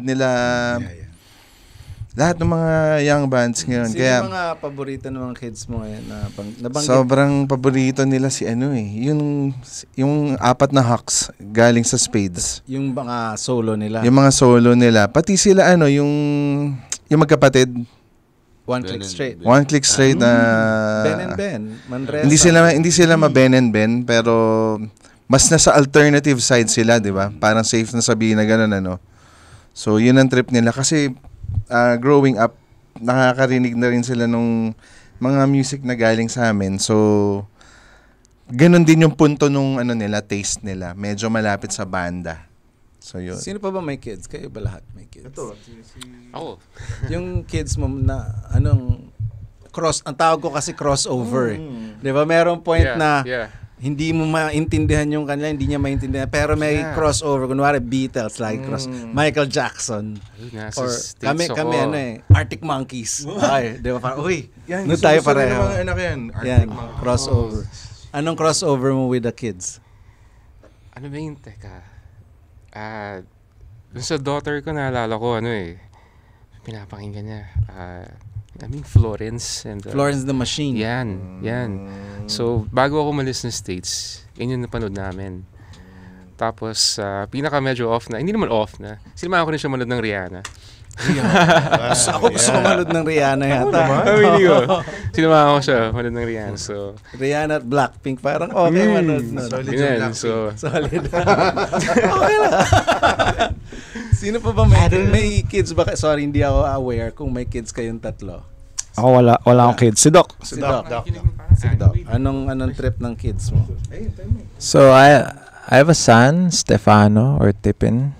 D: lahat ng mga young bands ngayon.
A: Sino yung mga paborito ng mga kids mo ngayon na nabanggit?
D: Sobrang paborito nila si yung apat na Hawks galing sa Spades.
A: Yung mga solo nila.
D: Yung mga solo nila. Pati sila yung magkapatid.
A: One Click Straight.
D: One Click Straight na
A: Ben and Ben. Manresa.
D: Hindi sila ma-Ben and Ben pero mas nasa alternative side sila, di ba? Parang safe na sabihin na gano'n So yun ang trip nila kasi growing up, nakakarinig na rin sila nung mga music na galing sa amin. So, ganun din yung punto nung taste nila. Medyo malapit sa banda. So, yun.
A: Sino pa ba may kids? Kayo ba lahat may kids?
D: Ito.
E: Ako.
A: Yung kids mo na, ang tawag ko kasi crossover eh. Di ba? Merong point
E: Yeah,
A: na,
E: yeah.
A: hindi mo maintindihan yung kanila, hindi niya maintindihan. Pero may crossover. Kunwari, Beatles, like Michael Jackson.
E: Nasa
A: Or
E: States
A: kami
E: ako.
A: Arctic Monkeys. Okay, di ba? Parang, uy,
D: Yan,
A: doon tayo
D: gusto rin ng
A: pareho.
D: mga anak yan. Arctic
A: Yan,
D: Monkeys.
A: crossover. Anong crossover mo with the kids?
E: Ano ba yun? Teka. Dun sa daughter ko, naalala ko, pinapakinggan niya. Florence. And,
A: Florence the Machine.
E: Yan. So, bago ako umalis ng States, yun yung napanood namin. Tapos, pinaka medyo off na, hindi naman off na, sinamahan ko rin siya manood ng Rihanna.
A: Ako gusto ko manood ng Rihanna yata.
E: Hindi ko. Sinamahan ko siya manood ng Rihanna. So,
A: Rihanna at Blackpink, parang okay manood na.
D: Solid yung
E: yun,
D: Blackpink.
E: so,
A: Solid. Okay lang. Sino pa ba may kids ba? Sorry, hindi ako aware kung may kids kayong tatlo.
C: Ako wala akong kids. Si Doc.
A: Si Doc. Anong trip ng kids mo?
G: So I have a son, Stefano or Tipin.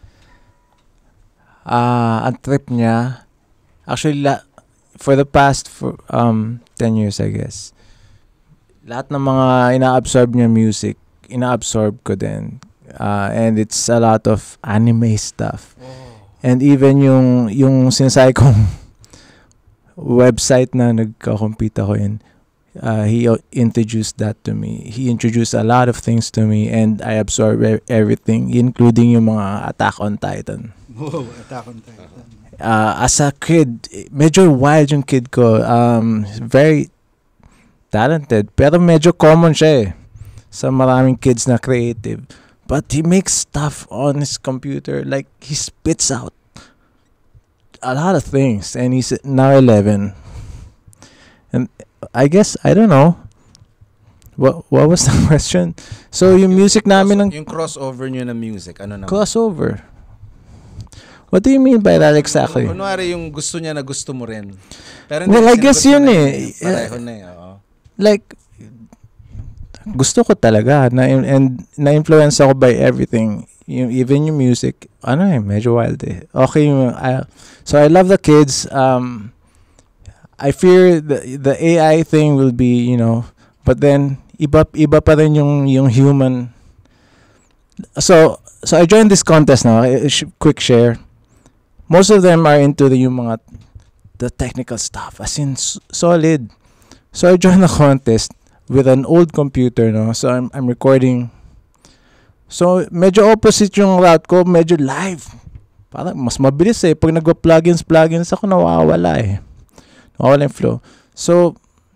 G: Ang trip niya, actually for the past 10 years I guess, lahat ng mga ina-absorb niya music, ina-absorb ko din. And it's a lot of anime stuff. And even yung sinasay kong website na nagka-compete ako in, he introduced that to me. He introduced a lot of things to me and I absorb everything, including yung mga Attack on Titan.
F: Wow, Attack on Titan.
G: As a kid, medyo wild yung kid ko. Very talented, pero medyo common siya eh sa maraming kids na creative. But he makes stuff on his computer, like he spits out a lot of things, and he's now 11. And I guess, I don't know, what was the question? So yung music namin
A: Yung crossover nyo na music, ano naman?
G: crossover. What do you mean by that exactly?
A: Kunwari yung gusto niya na gusto mo rin. Pero
G: Well, I guess yun eh.
A: Pareho na eh. Oo.
G: Like, gusto ko talaga and na-influence ako by everything. Even yung music, medyo wild eh. Okay, so I love the kids. I fear the AI thing will be, but then iba pa rin yung human. So I joined this contest now. Quick share. Most of them are into the technical stuff, as in solid. So I joined the contest with an old computer, no? So I'm recording. So medyo opposite yung route ko, medyo live. Parang mas mabilis eh. Pag nagwa-plugins ako, nawawala eh. Nawawala yung flow. So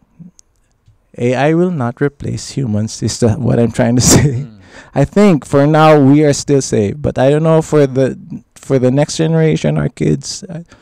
G: AI will not replace humans is what I'm trying to say. I think for now we are still safe, but I don't know for the next generation, our kids.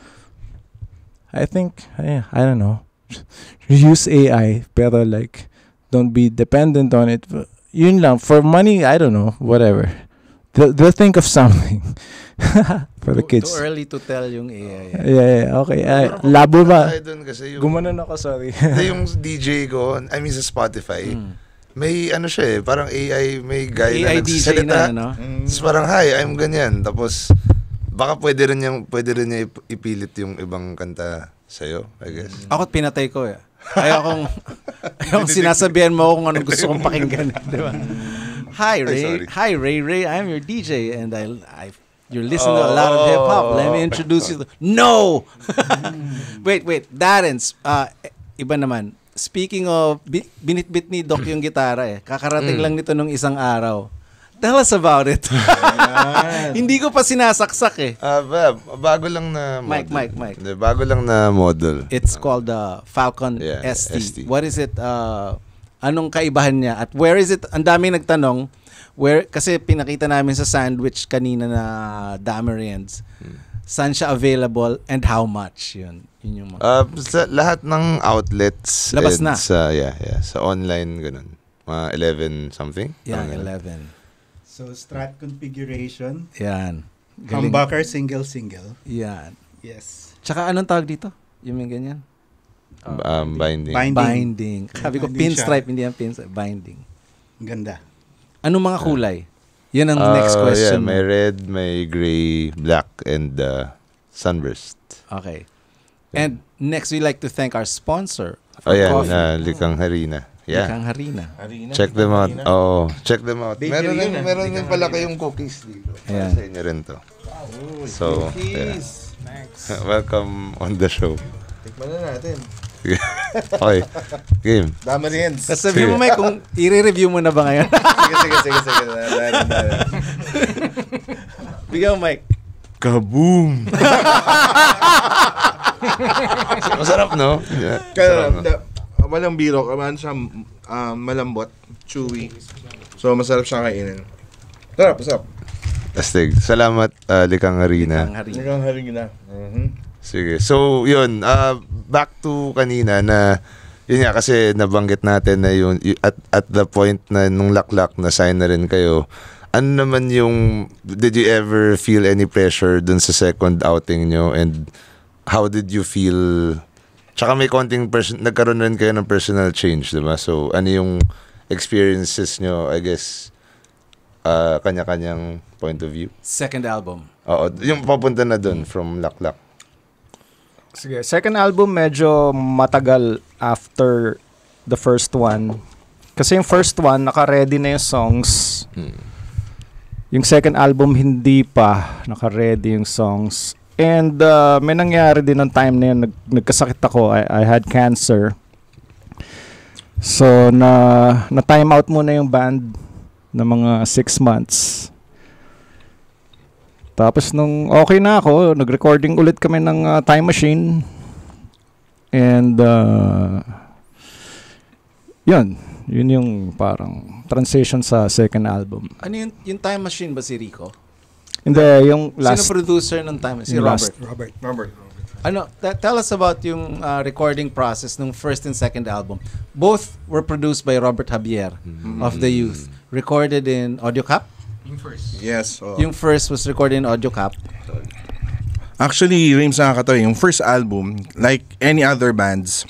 G: I think I don't know. Use AI, pero like don't be dependent on it. Yun lang. For money, I don't know. Whatever. They'll think of something for the kids.
A: Too early to tell yung AI.
G: Yeah, okay. Labo ba?
B: Kasi yung,
G: Gumanon ako, sorry.
B: yung DJ ko, sa Spotify, may siya eh, parang AI, may guy na
A: AI DJ
B: nagsasalita.
A: na, no?
B: Tapos parang, hi, I'm ganyan. Tapos, baka pwede rin niya ipilit yung ibang kanta sa'yo, I guess.
A: Ako pinatay ko eh. Ayokong sinasabihan mo kung anong gusto kong pakinggan. Di ba? Hi, Ray. Hi, Ray. I'm your DJ and you're listening to a lot of hip-hop. Let me introduce you to... No! Wait. Darren's, iba naman. Speaking of, binitbit ni Doc yung gitara eh. Kakarating lang nito nung isang araw. Tell us about it. Hindi ko pa sinasaksak eh.
B: Bago lang na model.
A: Mike.
B: Hindi, bago lang na model.
A: It's called the Falcon ST. What is it? Anong kaibahan niya? At where is it? Ang daming nagtanong. Kasi pinakita namin sa sandwich kanina na Damarians. Saan siya available and how much? Yun yung mga...
B: Sa lahat ng outlets.
A: Labas na.
B: Sa online, ganun. Mga 11 something.
A: Yan, 11.
F: So, Strat configuration.
A: Yan.
F: Humbucker single.
A: Yan.
F: Yes.
A: Tsaka anong tawag dito? Yung may ganyan?
B: Binding.
A: Binding. Sabi ko,
F: Binding
A: pinstripe, hindi yan pinstripe. Binding.
F: Ganda.
A: Anong mga kulay? Yan ang next question.
B: Yeah, may red, may gray, black, and sunburst.
A: Okay. And next, we like to thank our sponsor.
B: Oh, yan.
A: coffee.
B: Likang Harina. Yeah.
A: Likang Harina.
D: Harina.
B: Check them out.
D: Harina.
B: Oh, check them out.
D: Bakery yun, ah.
B: Meron din pala kayong cookies dito.
A: Ayan.
B: Sa inyo rin to. So, yeah. Welcome on the show.
D: Tikman na natin.
B: Okay. Game.
D: Dama rin.
A: Tapos sabi mo, Mike, kung i-review mo na ba ngayon?
D: Sige.
A: Bigyan mo, Mike.
D: Kaboom!
B: Masarap, no? Yeah.
D: Kaya,
B: Masarap, no?
D: walang biro. Kaman siya malambot, chewy. So, masarap siya kainin. Masarap.
B: Astig. Salamat, Likang Harina.
A: Likang Harina.
D: Hanggang haring na.
B: Sige. So, yun. Back to kanina na, yun nga, kasi nabanggit natin na yun, at the point na nung laklak na sign na rin kayo, ano naman yung, did you ever feel any pressure dun sa second outing nyo, and how did you feel, tsaka may konting, nagkaroon rin kayo ng personal change, diba? So, ano yung experiences nyo, I guess, kanya-kanyang point of view?
A: Second album.
B: Oo, yung papunta na dun from laklak.
C: Sige, second album medyo matagal after the first one. Kasi yung first one, naka-ready na yung songs. Yung second album, hindi pa naka-ready yung songs. And may nangyari din ng time na yun, nagkasakit ako. I had cancer. So, na-time out muna yung band na mga 6 months. Tapos nung okay na ako, nag-recording ulit kami ng Time Machine. And yun yung parang transition sa second album.
A: Ano yung Time Machine ba si Rico?
C: Hindi, yung last...
A: Sino producer ng Time Machine? Si Robert.
F: Robert.
A: Ano, tell us about yung recording process ng first and second album. Both were produced by Robert Javier of The Youth. Recorded in AudioCap?
D: Yes.
A: Yung first was recorded in AudioCap.
D: Actually, Rims, nakakatawa. Yung first album, like any other bands,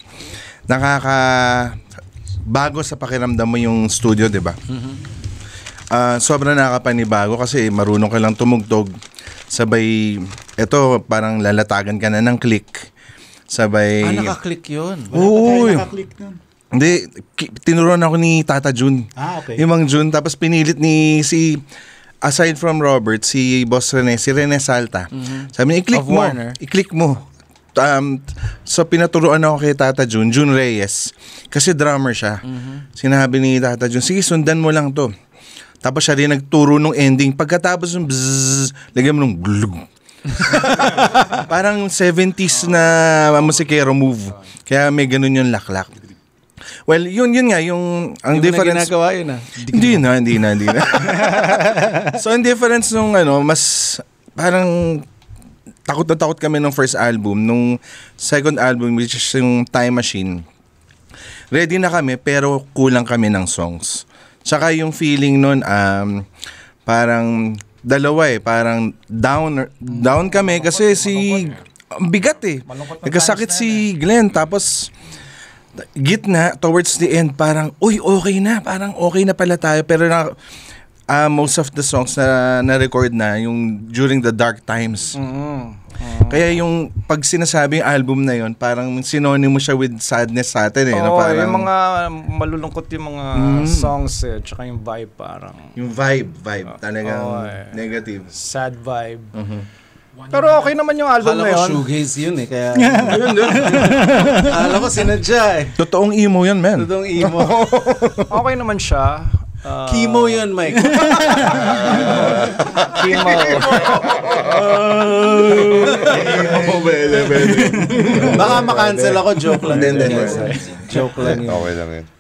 D: bago sa pakiramdam mo yung studio, di ba? Sobrang nakakapanibago kasi marunong ka lang tumugtog. Sabay, eto, parang lalatagan ka na ng click. Sabay...
A: Naka-click yun.
D: Oo.
F: Naka-click nun.
D: Hindi, tinuruan ako ni Tata Jun.
F: Okay.
D: Yung Mang Jun, tapos pinilit aside from Robert, si Boss Rene, si Rene Salta. Sabi niya,
A: Of Warner.
D: i-click mo. So pinaturuan ako kay Tata Jun Reyes. Kasi drummer siya. Sinabi ni Tata Jun, sige, sundan mo lang to. Tapos siya rin nagturo nung ending. Pagkatapos ng bzzz, lagyan mo nung glug. Parang 70s na musikero move. Kaya may ganun yung laklak. Well, yun nga, yung ang
A: Hindi
D: difference...
A: mo na ginagawa yun
D: Hindi na. So, ang difference nung mas parang takot na takot kami nung first album. Nung second album, which is yung Time Machine, ready na kami pero kulang kami ng songs. Tsaka yung feeling nun, parang dalawa parang down kami kasi ang bigat nagkasakit si Glenn, tapos gitna, towards the end, parang, okay na, parang okay na pala tayo, pero most of the songs na record na, yung during the dark times. Kaya yung pag sinasabi yung album na yon, parang synonymous siya with sadness sa atin
C: Oo,
D: parang,
C: yung mga malulungkot yung mga songs tsaka yung vibe parang.
D: Yung vibe talagang negative.
C: Sad vibe. Pero okay naman yung album na
A: Akala ko
C: yun.
A: shoegaze yun kaya... Akala ko sinadya
D: Totoong emo yan, man.
A: Totoong emo.
C: Okay naman siya.
A: Chemo yun, Mike.
C: Chemo.
A: Baka makancel ako, joke lang. Joke lang yun.
B: Okay lang yun.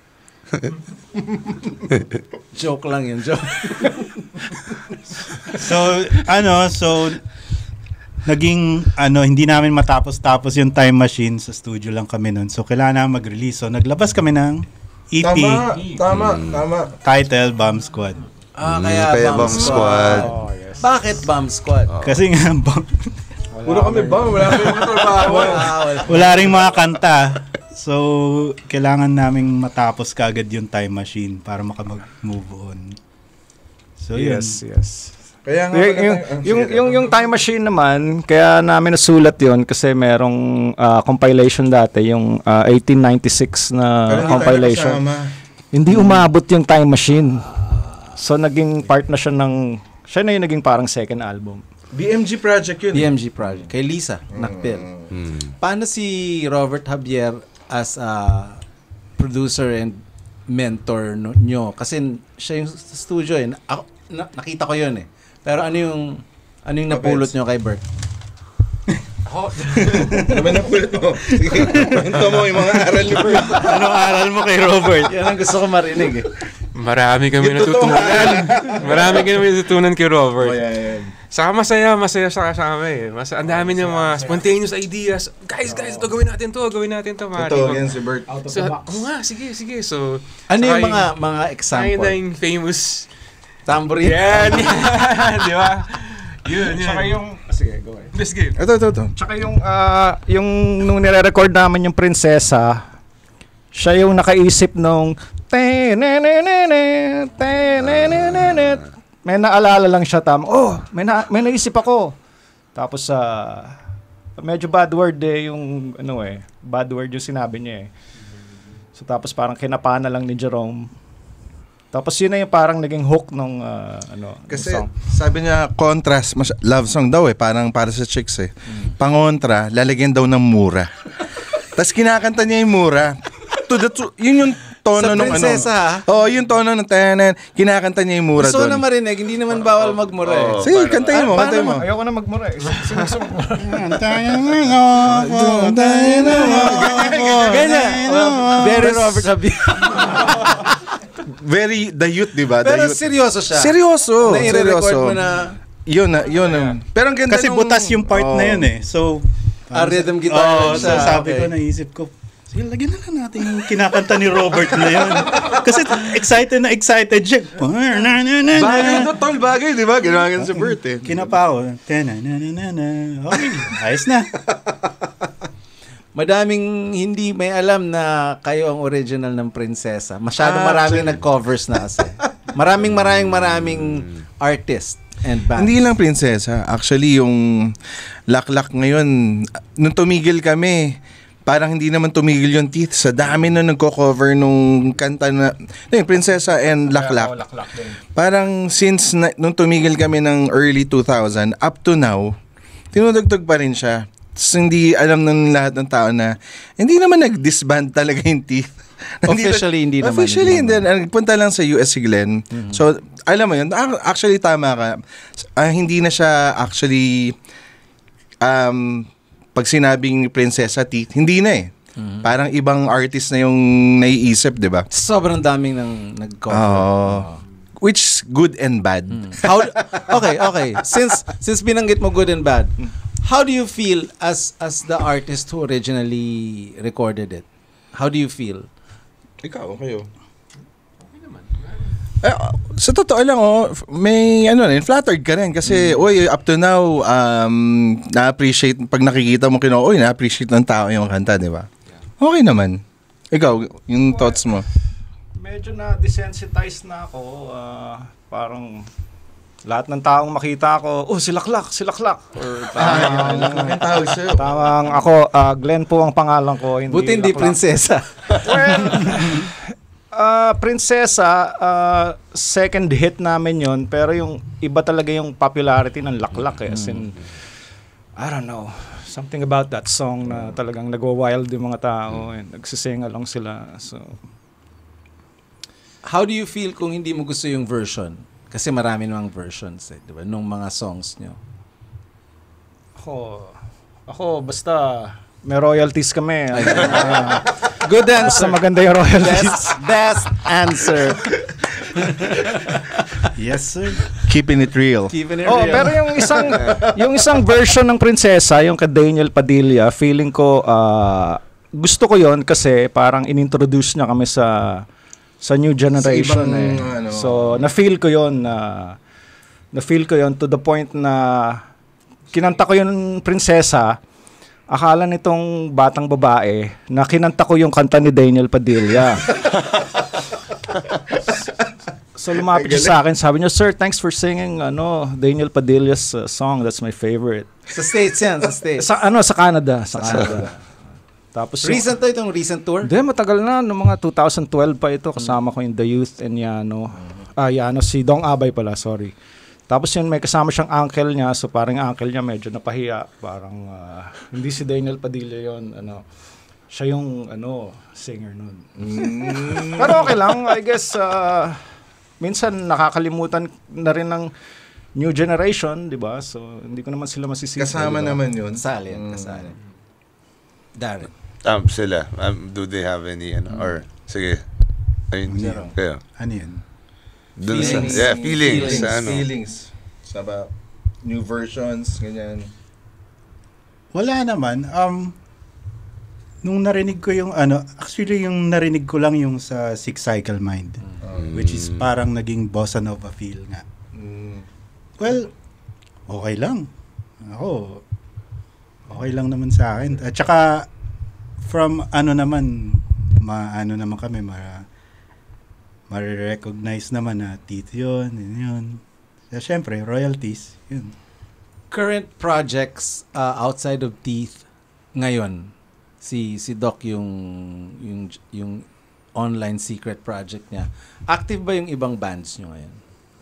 A: Joke lang yun, joke.
F: So naging hindi namin matapos-tapos yung Time Machine, sa studio lang kami nun. So kailangan namin mag-release. So naglabas kami ng EP.
D: Tama.
F: Title Bomb Squad.
A: Kaya Bomb Squad.
C: Yes.
A: Bakit Bomb Squad?
F: Kasi nga
D: Puro kami wala kami mga trabaho.
F: wala ring mga kanta. So kailangan naming matapos kaagad yung Time Machine para makamag-move on. So
C: Yes.
D: Kaya nga
C: Yung Time Machine naman, kaya namin nasulat yon kasi merong compilation dati, yung 1896 na compilation. Hindi umabot yung Time Machine. So naging part na siya siya na yung naging parang second album.
D: BMG project yun.
A: BMG project. Kay Lisa, Nakpil. Paano si Robert Javier as a producer and mentor nyo? Kasi siya yung sa studio eh. Ako, nakita ko yun eh. Pero ano yung napulot nyo kay Bert?
D: Ano ba napulot mo? Sige, kwento mo yung mga aral ni Bert.
C: Anong aral mo kay Robert?
A: Yan ang gusto ko marinig eh.
E: Marami kami natutunan. Marami kami natutunan kay Robert. Saka masaya siya kasama eh. Ang dami niya mga spontaneous ideas. Guys, ito gawin natin to.
D: Totoo yan si Bert.
E: So, nga, sige. So,
A: ano yung mga example?
E: Yung famous
A: tambourine.
E: Yan. Di ba? Yun.
C: Tsaka yung... Sige, go ahead.
E: Best game.
D: Ito.
C: Tsaka yung nung nire-record namin yung Prinsesa, siya yung nakaisip nung may naalala lang siya may naisip ako. Tapos medyo bad word yung bad word yung sinabi niya eh. So tapos parang kinapana lang ni Jerome. Tapos yun na yung parang naging hook nung
D: Kasi
C: song.
D: sabi niya contrast, love song daw eh, parang para sa chicks eh. Pangontra, lalagyan daw ng mura. Tapos kinakanta niya yung mura. Yun yung tono
A: Sa
D: nung
A: Prinsesa,
D: yung tono ng tenen, kinakanta niya yung mura
A: gusto ko
D: doon.
A: na marinig, hindi naman bawal magmura eh.
D: Sige, kantayin mo.
C: Ayoko na magmura eh.
A: Ganyan. Very Robert Javier.
D: Very the youth, di ba?
A: Pero seryoso siya.
D: Seryoso.
A: Na i-record mo na
D: Yun. Pero ang ganda
F: Kasi butas yung part na yun eh. So,
A: rhythm guitar
F: so
A: siya.
F: sabi ko, naisip ko, sige, lagyan na lang natin yung kinakanta ni Robert na yun. Kasi excited siya.
D: Bagay to, tol, bagay, di ba? Ginawa sa Bert eh.
F: Kinapa ko. Okay, ayos na.
A: Madaming hindi may alam na kayo ang original ng Prinsesa. Maraming nag-covers na kasi. Maraming artist and bands.
D: Hindi lang Prinsesa. Actually, yung Laklak ngayon, nung tumigil kami, parang hindi naman tumigil yung Teeth. Sa dami na nagko-cover nung kanta na, Prinsesa and Laklak. Parang since nung tumigil kami ng early 2000, up to now, tinudugtog pa rin siya. Hindi alam ng lahat ng tao na hindi naman nag-disband talaga yung Teeth.
A: Officially, hindi naman.
D: Officially, hindi. Nagpunta lang sa US si Glenn. Mm-hmm. So, alam mo yun, actually tama ka. Hindi na siya actually pag sinabing Prinsesa Teeth, hindi na eh. Mm-hmm. Parang ibang artist na yung naiisip, di ba?
A: Sobrang daming nag-cover.
D: Which good and bad.
A: Okay. Since binanggit mo good and bad, how do you feel as the artist who originally recorded it? How do you feel?
D: Ikaw, kayo. Okay naman. Sa totoo lang, may flattered ka rin kasi, up to now, na-appreciate, pag nakikita mo na-appreciate ng tao yung kanta, di ba? Okay naman. Ikaw, yung thoughts mo?
C: Medyo na-desensitize na ako. Parang lahat ng taong makita ko, silaklak. Or tawang ako, Glenn po ang pangalan ko.
A: Buti hindi Prinsesa.
C: Well, Prinsesa, second hit namin yon, pero yung iba talaga yung popularity ng Laklak eh. As in, I don't know, something about that song na talagang nagwa-wild yung mga tao and nagsising along sila. So,
A: how do you feel kung hindi mo gusto yung version? Kasi marami namang versions eh, di ba? Nung mga songs nyo.
C: Ako basta may royalties kami.
A: Good answer.
C: Basta maganda yung royalties.
A: Best answer.
F: Yes, sir.
D: Keeping it real.
A: Keeping it real.
C: Pero yung isang version ng Prinsesa, yung kay Daniel Padilla, feeling ko gusto ko yon kasi parang inintroduce niya kami sa new generation So na-feel ko yon to the point na kinanta ko yung Prinsesa, akala nitong batang babae na kinanta ko yung kanta ni Daniel Padilla. So lumapit siya sa akin, sabi niya, "Sir, thanks for singing Daniel Padilla's song. That's my favorite."
A: Sa States yan, sa States.
C: Sa Canada, Tapos
A: Recent to itong recent tour?
C: Hindi, matagal na. Noong mga 2012 pa ito. Kasama ko yung The Youth and Yano. Yano, si Dong Abay pala, sorry. Tapos yun, may kasama siyang uncle niya. So parang uncle niya medyo napahiya. Parang, hindi si Daniel Padilla yun. Siya yung, singer nun. Pero okay lang. I guess, minsan nakakalimutan na rin ng new generation, di ba? So, hindi ko naman sila masisisi.
D: Kasama
C: diba?
D: naman yun.
A: Kasali yan, kasali. Darren.
B: Sila. Do they have any, or, sige. Ayun, kayo.
F: Ano yun?
B: Dun sa, feelings.
D: Feelings. Sa new versions, ganyan.
F: Wala naman. Nung narinig ko yung actually yung narinig ko lang yung sa Six Cycle Mind. Which is parang naging bossa nova feel nga. Well, okay lang. Ako, okay lang naman sa akin. At saka, from naman kami, ma-recognize naman na Teeth yun. Siyempre, royalties, yun.
A: Current projects outside of Teeth ngayon, si Doc yung online secret project niya. Active ba yung ibang bands nyo ngayon?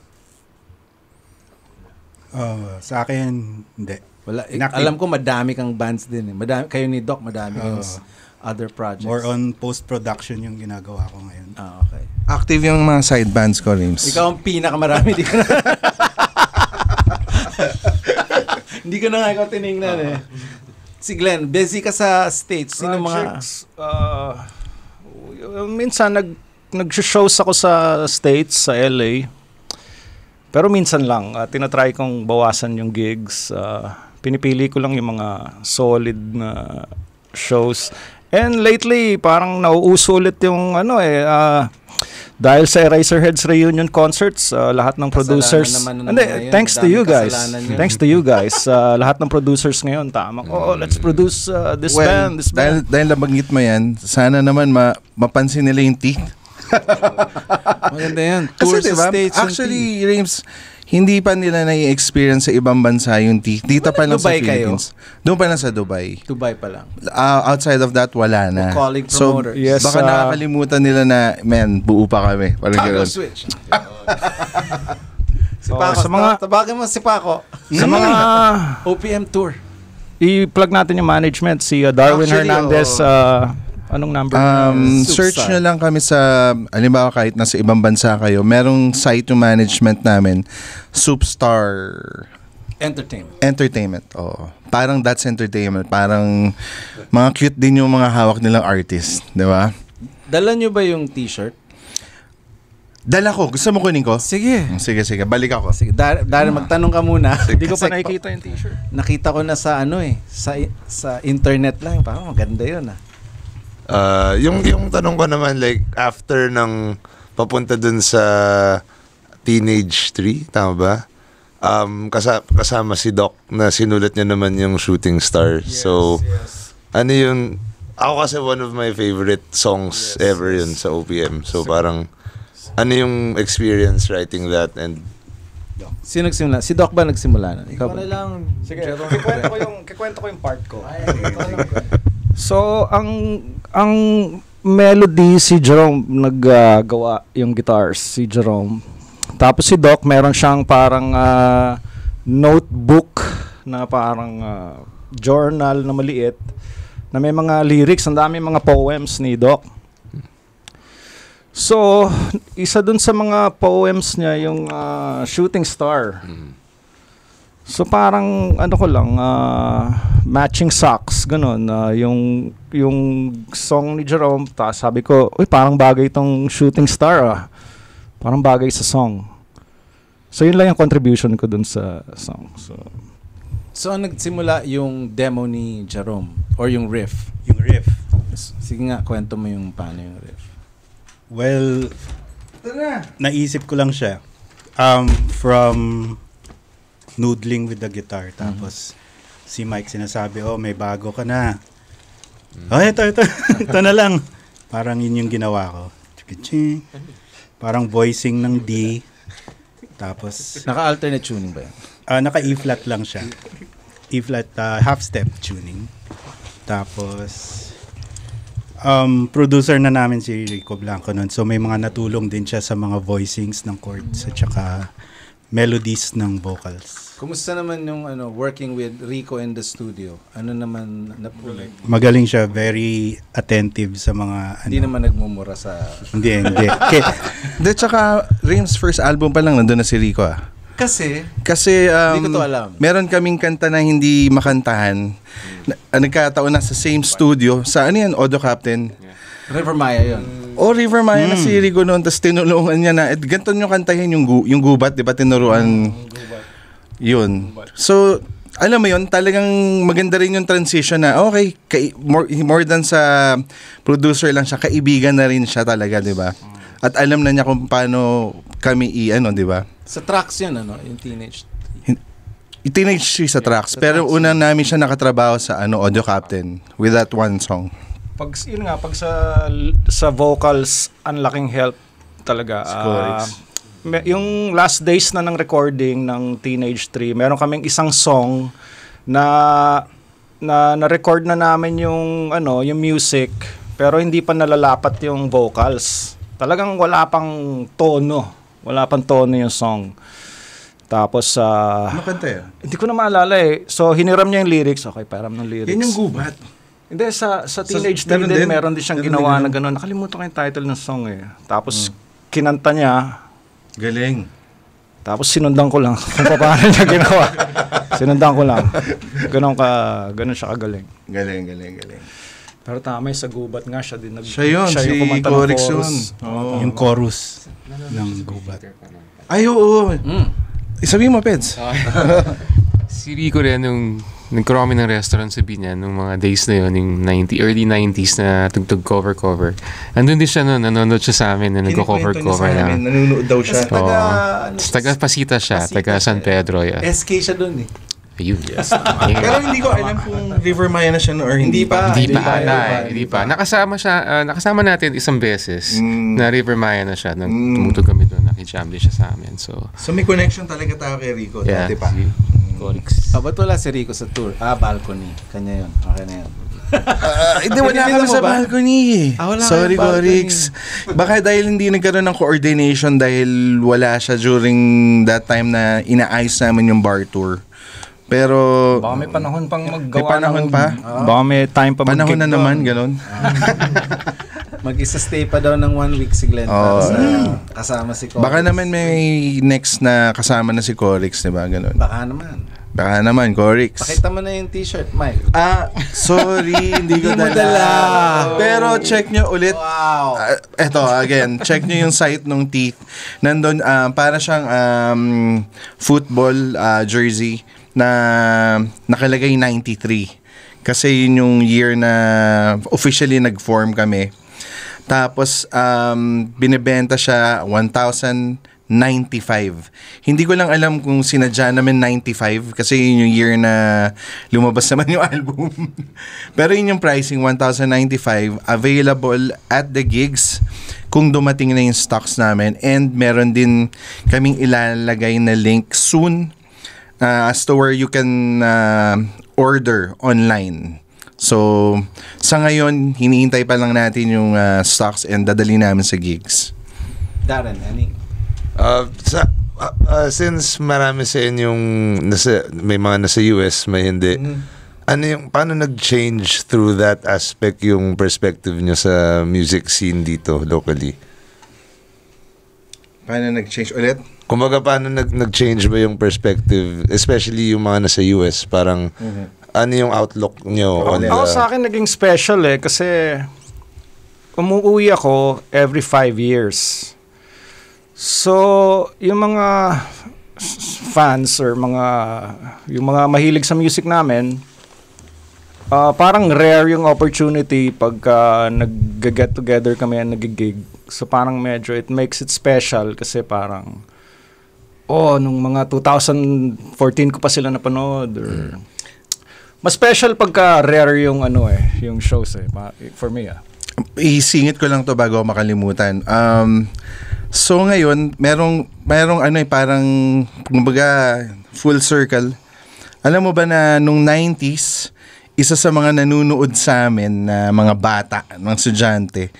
F: Sa akin, hindi.
A: Wala.
F: Inactive.
A: Alam ko madami kang bands din. Kayo ni Doc, madami kang other projects.
F: More on post-production yung ginagawa ko ngayon.
A: Okay.
D: Active yung mga side bands ko, Rims.
A: Ikaw ang pinakamarami. Hindi ko na nga ikaw tinignan Si Glenn, busy ka sa States. Sino
C: projects, minsan nag-shows ako sa States, sa LA. Pero minsan lang, tinatry kong bawasan yung gigs. Pinipili ko lang yung mga solid na shows. And lately, parang nauuso ulit yung dahil sa Eraserheads reunion concerts, lahat ng producers, thanks to you guys. Thanks to you guys. Lahat ng producers ngayon, let's produce this band.
D: Dahil nabanggit mo yan, sana naman mapansin nila yung Teeth.
A: Maganda yan.
D: Kasi
A: Tour
D: diba,
A: sa States.
D: actually, Rims, hindi pa nila na-experience sa ibang bansa yung Teeth. Dito pa lang sa
A: Dubai
D: Philippines. Doon pa lang sa Dubai.
A: Dubai pa lang.
D: Outside of that, wala na.
A: Calling
D: So,
A: promoters.
C: Yes,
D: baka nakakalimutan nila na, buo pa kami. Parang
A: Paco
D: gano'n.
A: switch. Si Paco, tabagin mo si Paco.
C: Sa mga
A: OPM tour.
C: i-plug natin yung management, si Darwin
D: Actually,
C: Hernandez. Anong number?
D: Search nyo lang kami sa, halimbawa kahit nasa ibang bansa kayo, merong site yung management namin, Superstar Entertainment. Oo. Parang That's Entertainment. Parang mga cute din yung mga hawak nilang artist. Di ba?
A: Dala nyo ba yung t-shirt?
D: Dala ko. Gusto mo kunin ko?
A: Sige.
D: Sige. Balik ako.
A: Sige, Darren, magtanong ka muna.
C: Hindi ko pa
A: Kasi
C: nakikita yung t-shirt.
A: nakita ko na sa sa internet lang. Parang maganda yun
B: Yung tanong ko naman, like, after ng papunta dun sa Teenage 3, tama ba? Kasama si Doc na sinulat niya naman yung Shooting Star. So, ano yung, ako kasi one of my favorite songs ever yun sa OPM. So, parang, ano yung experience writing that and
A: Sino nagsimula? Si Doc ba nagsimula na? Ikaw ba?
G: lang.
C: Sige, kikwento ko yung part ko. So, ang melody, si Jerome naggawa yung guitars, si Jerome. Tapos si Doc, meron siyang parang notebook na parang journal na maliit na may mga lyrics, ang dami mga poems ni Doc. So, isa dun sa mga poems niya yung Shooting Star. So parang matching socks ganun, yung song ni Jerome, sabi ko, parang bagay itong Shooting Star Parang bagay sa song. So yun lang yung contribution ko dun sa song. So
A: nagsimula yung demo ni Jerome or yung riff?
F: Yung riff.
A: Sige nga, kwento mo yung paano yung riff.
F: Well, naisip ko lang siya from noodling with the guitar. Tapos si Mike sinasabi, may bago ka na. Ito. Ito na lang. Parang yun yung ginawa ko. Parang voicing ng D. Tapos
A: naka-alternate tuning ba yan?
F: Naka-E-flat lang siya. E-flat half-step tuning. Tapos Producer na namin si Rico Blanco nun. So may mga natulong din siya sa mga voicings ng chords at saka melodies ng vocals.
A: Kumusta naman yung working with Rico in the studio? Ano naman napulay?
F: Magaling siya, very attentive sa mga
A: Hindi naman nagmumura sa...
F: Hindi.
D: De, tsaka Rain's first album pa lang nandun na si Rico
A: Kasi
D: Hindi
A: ko to alam.
D: Meron kaming kanta na hindi makantahan. Nagkataon na sa same studio. Sa Audio Captain.
A: River Maya yun.
D: River Maya na si Rico noon. Tapos tinulungan niya na, ganito nyo kantahin yung gubat, di ba? Tinuruan. Yun. So, alam mo yun, talagang maganda rin yung transition na, okay, more than sa producer lang siya, kaibigan na rin siya talaga, di ba? At alam na niya kung paano kami di ba?
A: Sa tracks yun, yung Teenage.
D: Teenage sa tracks. Pero una namin siya nakatrabaho sa Audio Captain with that one song.
C: Pag sa vocals, ang laking help talaga. Yung last days na ng recording ng Teenage 3, meron kaming isang song na record na namin yung music, pero hindi pa nalalapat yung vocals. Talagang wala pang tono yung song. Tapos
D: Ano kanta yun?
C: hindi ko na maalala eh. So hiniram niya yung lyrics. Okay, param ng lyrics.
D: Yan yung gubat.
C: Hindi, sa Teenage 3 meron din siyang ginawa na gano'n. Nakalimutan ko yung title ng song eh. Tapos kinanta niya.
D: Galing.
C: Tapos sinundan ko lang kung paano niya ginawa. Sinundan ko lang. Ganun siya kagaling.
D: Galing.
C: Pero tama sa gubat nga siya din.
D: Siya yun, si
C: kumanta ng
D: Corix
C: chorus.
D: yun.
F: Yung chorus ng gubat.
D: Ay, oo. Sabihin mo, Peds.
E: Si Rico rin, nung nagkaroon kami ng restaurant sa Binyan, nung mga days na yun, yung early 90s na tugtog cover. Andun din siya noon, nanonood siya sa amin na nagko-cover na.
D: Nanonood daw siya.
E: Taga Pasita siya, taga San Pedro. Yeah.
A: SK siya dun eh.
E: Ayun.
D: Pero hindi ko alam kung River Maya na siya or hindi pa.
E: Hindi pa. Nakasama natin isang beses na River Maya na siya. Tumutog kami doon. Nakijam din siya sa amin. So
D: may connection talaga tayo kay Rico.
E: yeah,
D: dati pa.
E: si Corix.
A: Ba't wala si Rico sa tour? Balcony. Kanya yun. Okay na yun.
D: Hindi, wala kami sa balcony.
A: Wala
D: Sorry,
A: kayong balcony.
D: Corix. Baka dahil hindi nagkaroon ng coordination dahil wala siya during that time na inaayos namin yung bar tour. Pero
C: Baka may panahon pang maggawa.
D: may panahon pa?
C: Baka may time pa
D: Panahon na
C: mag-gig
D: naman,
C: doon.
D: ganun.
A: Mag-isa stay pa daw ng 1 week si Glenn para sa kasama si Corix.
D: Baka naman may next na kasama na si Corix, di ba? Ganun. Baka naman, Corix.
A: Pakita mo na yung t-shirt, Mike.
D: Sorry, hindi ko
A: Hindi mo
D: dala.
A: dala.
D: Pero check nyo ulit.
A: Wow.
D: Eto, again, check nyo yung site ng Teeth. Nandun, para siyang football jersey na nakalagay 93. Kasi yun yung year na officially nag-form kami. Tapos, binibenta siya 1,095. Hindi ko lang alam kung sinadya namin 95 kasi yun yung year na lumabas naman yung album. Pero yun yung pricing, 1,095. Available at the gigs kung dumating na yung stocks namin. And meron din kaming ilalagay na link soon as to where you can order online. So, sa ngayon, hinihintay pa lang natin yung stocks and dadali namin sa gigs.
A: Darren, any?
B: Since marami sa inyong may mga nasa US, may hindi. Paano nag-change through that aspect yung perspective nyo sa music scene dito locally?
D: Paano nag-change ulit?
B: Kumbaga, paano nag-change ba yung perspective, especially yung mga nasa US? Parang, ano yung outlook nyo?
C: Sa akin naging special kasi umuwi ako every 5 years. So, yung mga fans or yung mga mahilig sa music namin, parang rare yung opportunity pagka nag-get together kami and nag-gig. So, parang medyo it makes it special kasi parang nung mga 2014 ko pa sila napanood or mas special pagka rare yung yung shows for me.
D: Isingit ko lang to bago ako makalimutan. So ngayon, merong parang kumbaga full circle. Alam mo ba na nung 90s, isa sa mga nanunood sa amin na mga bata, mga estudyante.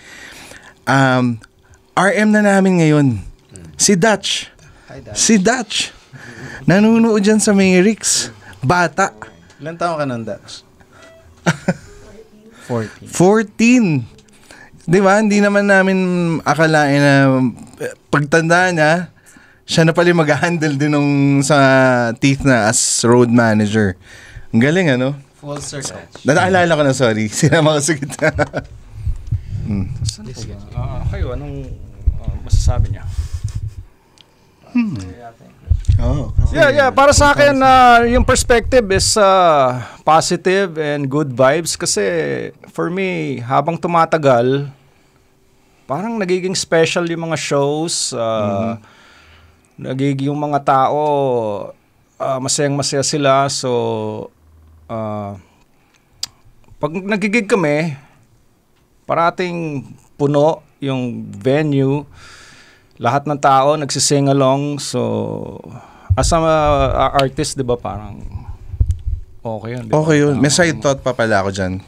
D: RM na namin ngayon. Si Dutch. Si Dutch. Nanunood dyan sa Mayrix. Bata.
A: Ilan taon ka nun, Dutch? 14.
D: 14. Di ba? Hindi naman namin akalain na pagtanda niya, siya na pala mag-handle din nung sa Teeth na as road manager. Ang galing, ano?
A: Full circle.
D: Nataalala ko na, sorry. Sinama ko sa gitna.
C: Kayo, anong masasabi niya?
F: Oo.
C: Yeah. Para sa akin, yung perspective is positive and good vibes kasi for me, habang tumatagal, parang nagiging special yung mga shows. Nagiging yung mga tao, masayang-masaya sila. So, pag nagigig kami, parating puno yung venue. Lahat ng tao nagsising along. So, as a artist, di ba, parang okay yun. Diba?
D: Okay yun. May side thought pa pala ako dyan.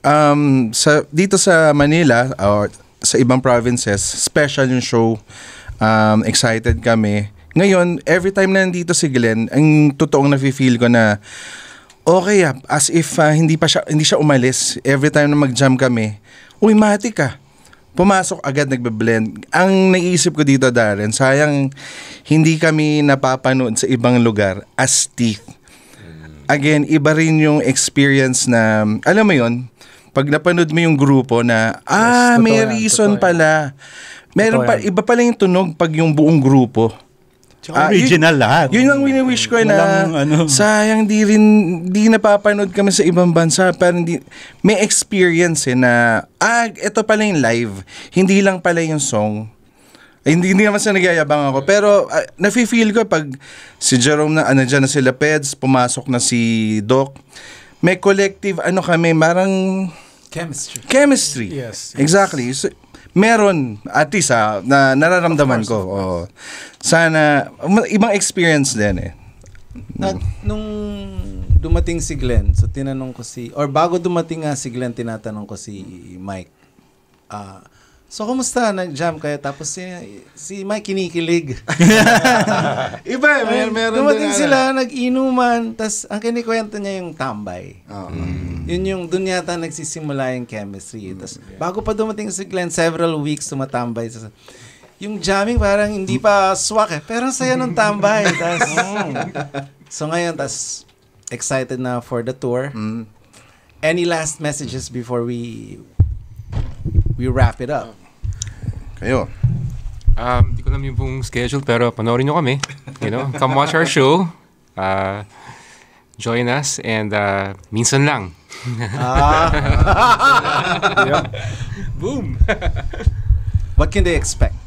D: Dito sa Manila, or sa ibang provinces, special yung show. Excited kami. Ngayon, every time na nandito si Glenn, ang totoong nafe-feel ko na okay, as if hindi siya umalis. Every time na mag-jam kami, uy, mati ka. Pumasok agad, nagbe-blend. Ang naisip ko dito, Darren, sayang hindi kami napapanood sa ibang lugar as Teeth. Again, iba rin yung experience na, alam mo yun, pag napanood mo yung grupo na, may reason pala. Meron pa, iba pala yung tunog pag yung buong grupo.
F: Original lahat.
D: Yun ang wini-wish ko na sayang di napapanood kami sa ibang bansa, pero may experience na ito pala yung live, hindi lang pala yung song. Hindi naman sa nagyayabang ako, pero nafe-feel ko pag si Jerome na dyan na sila Peds, pumasok na si Doc, may collective kami, marang chemistry.
C: Yes.
D: Exactly. So, meron, at least na nararamdaman ko. Oh. Sana, ibang experience din eh.
A: Nung dumating si Glenn, so tinanong ko bago dumating nga si Glenn, tinatanong ko si Mike, so kumusta, nag-jam kayo? Tapos si Mike kinikilig.
D: Iba, meron
A: dumating sila, nag-inuman, tas ang kinikwento niya yung tambay. Yun yung, dun yata nagsisimula yung chemistry. Tas bago pa dumating si Glenn, several weeks tumatambay. Yung jamming parang hindi pa swak pero ang saya ng tambay. So ngayon, excited na for the tour. Any last messages before we wrap it up?
D: Kayo.
E: Hindi ko alam yung buong schedule, pero panoorin nyo kami. Come watch our show. Join us, and minsan lang.
A: Boom! What can they expect?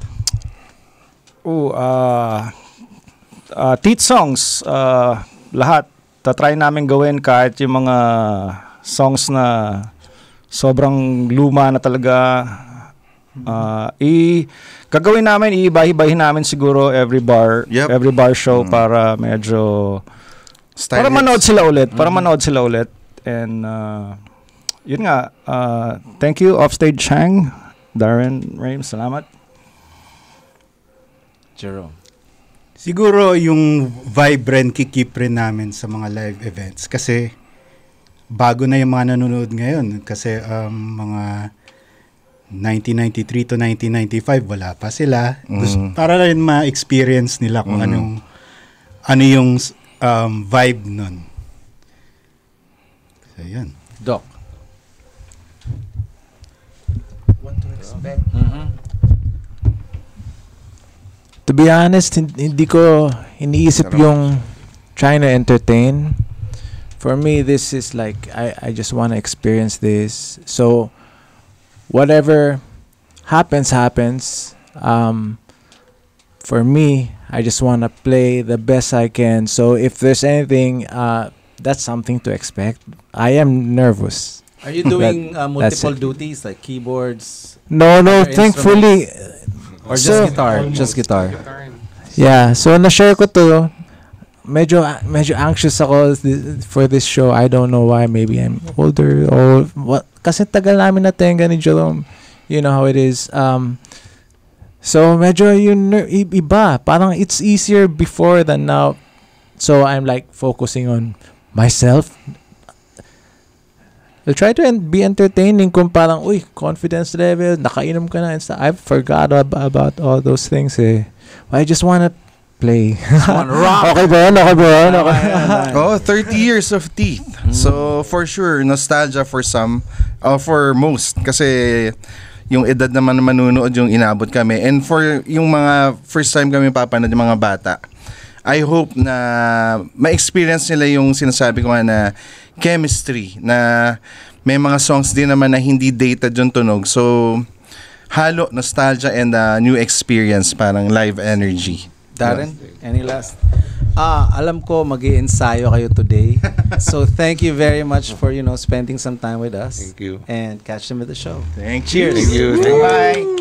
C: Teeth songs, lahat. Tatry namin gawin kahit yung mga songs na sobrang luma na talaga. Gagawin namin, iibahi-bahin namin siguro every bar show para medyo para manood sila ulit. And yun nga, thank you Offstage Chang, Darren, Raim, salamat.
A: Jerome.
F: Siguro yung vibrant kikip rin namin sa mga live events kasi bago na yung mga nanonood ngayon kasi mga 1993 to 1995 wala pa sila. Para rin ma-experience nila kung ano yung vibe nun. So yun.
A: Doc. What to expect?
G: To be honest, hindi ko iniisip yung trying to entertain. For me, this is like, I just want to experience this. So, whatever happens. For me, I just want to play the best I can. So, if there's anything, that's something to expect. I am nervous.
A: Are you doing multiple duties, like keyboards?
G: No, thankfully.
A: Or just guitar? Just guitar.
G: Yeah, so na-share ko to medyo anxious ako for this show. I don't know why. Maybe I'm older or what. Kasi tagal namin natenga ni Jerome. You know how it is. So medyo yun iba. Parang it's easier before than now. So I'm like focusing on myself. I'll try to be entertaining kung parang, confidence level, nakainom ka na and stuff. I forgot about all those things eh. I just wanna play.
A: Rock.
G: Okay ba?
D: Oh, 30 years of teeth. So, for sure, nostalgia for some, for most. Kasi, yung edad naman na manunood yung inabot kami. And for yung mga first time kami papanood yung mga bata, I hope na ma-experience nila yung sinasabi ko nga na chemistry, na may mga songs din naman na hindi dated yung tunog. So, halo nostalgia and new experience, parang live energy.
A: Darren, any last? Alam ko mag-i-ensayo kayo today. So thank you very much for spending some time with us.
B: Thank you.
A: And catch them at the show.
D: Thank you.
A: Cheers.
B: Thank you.
D: Bye.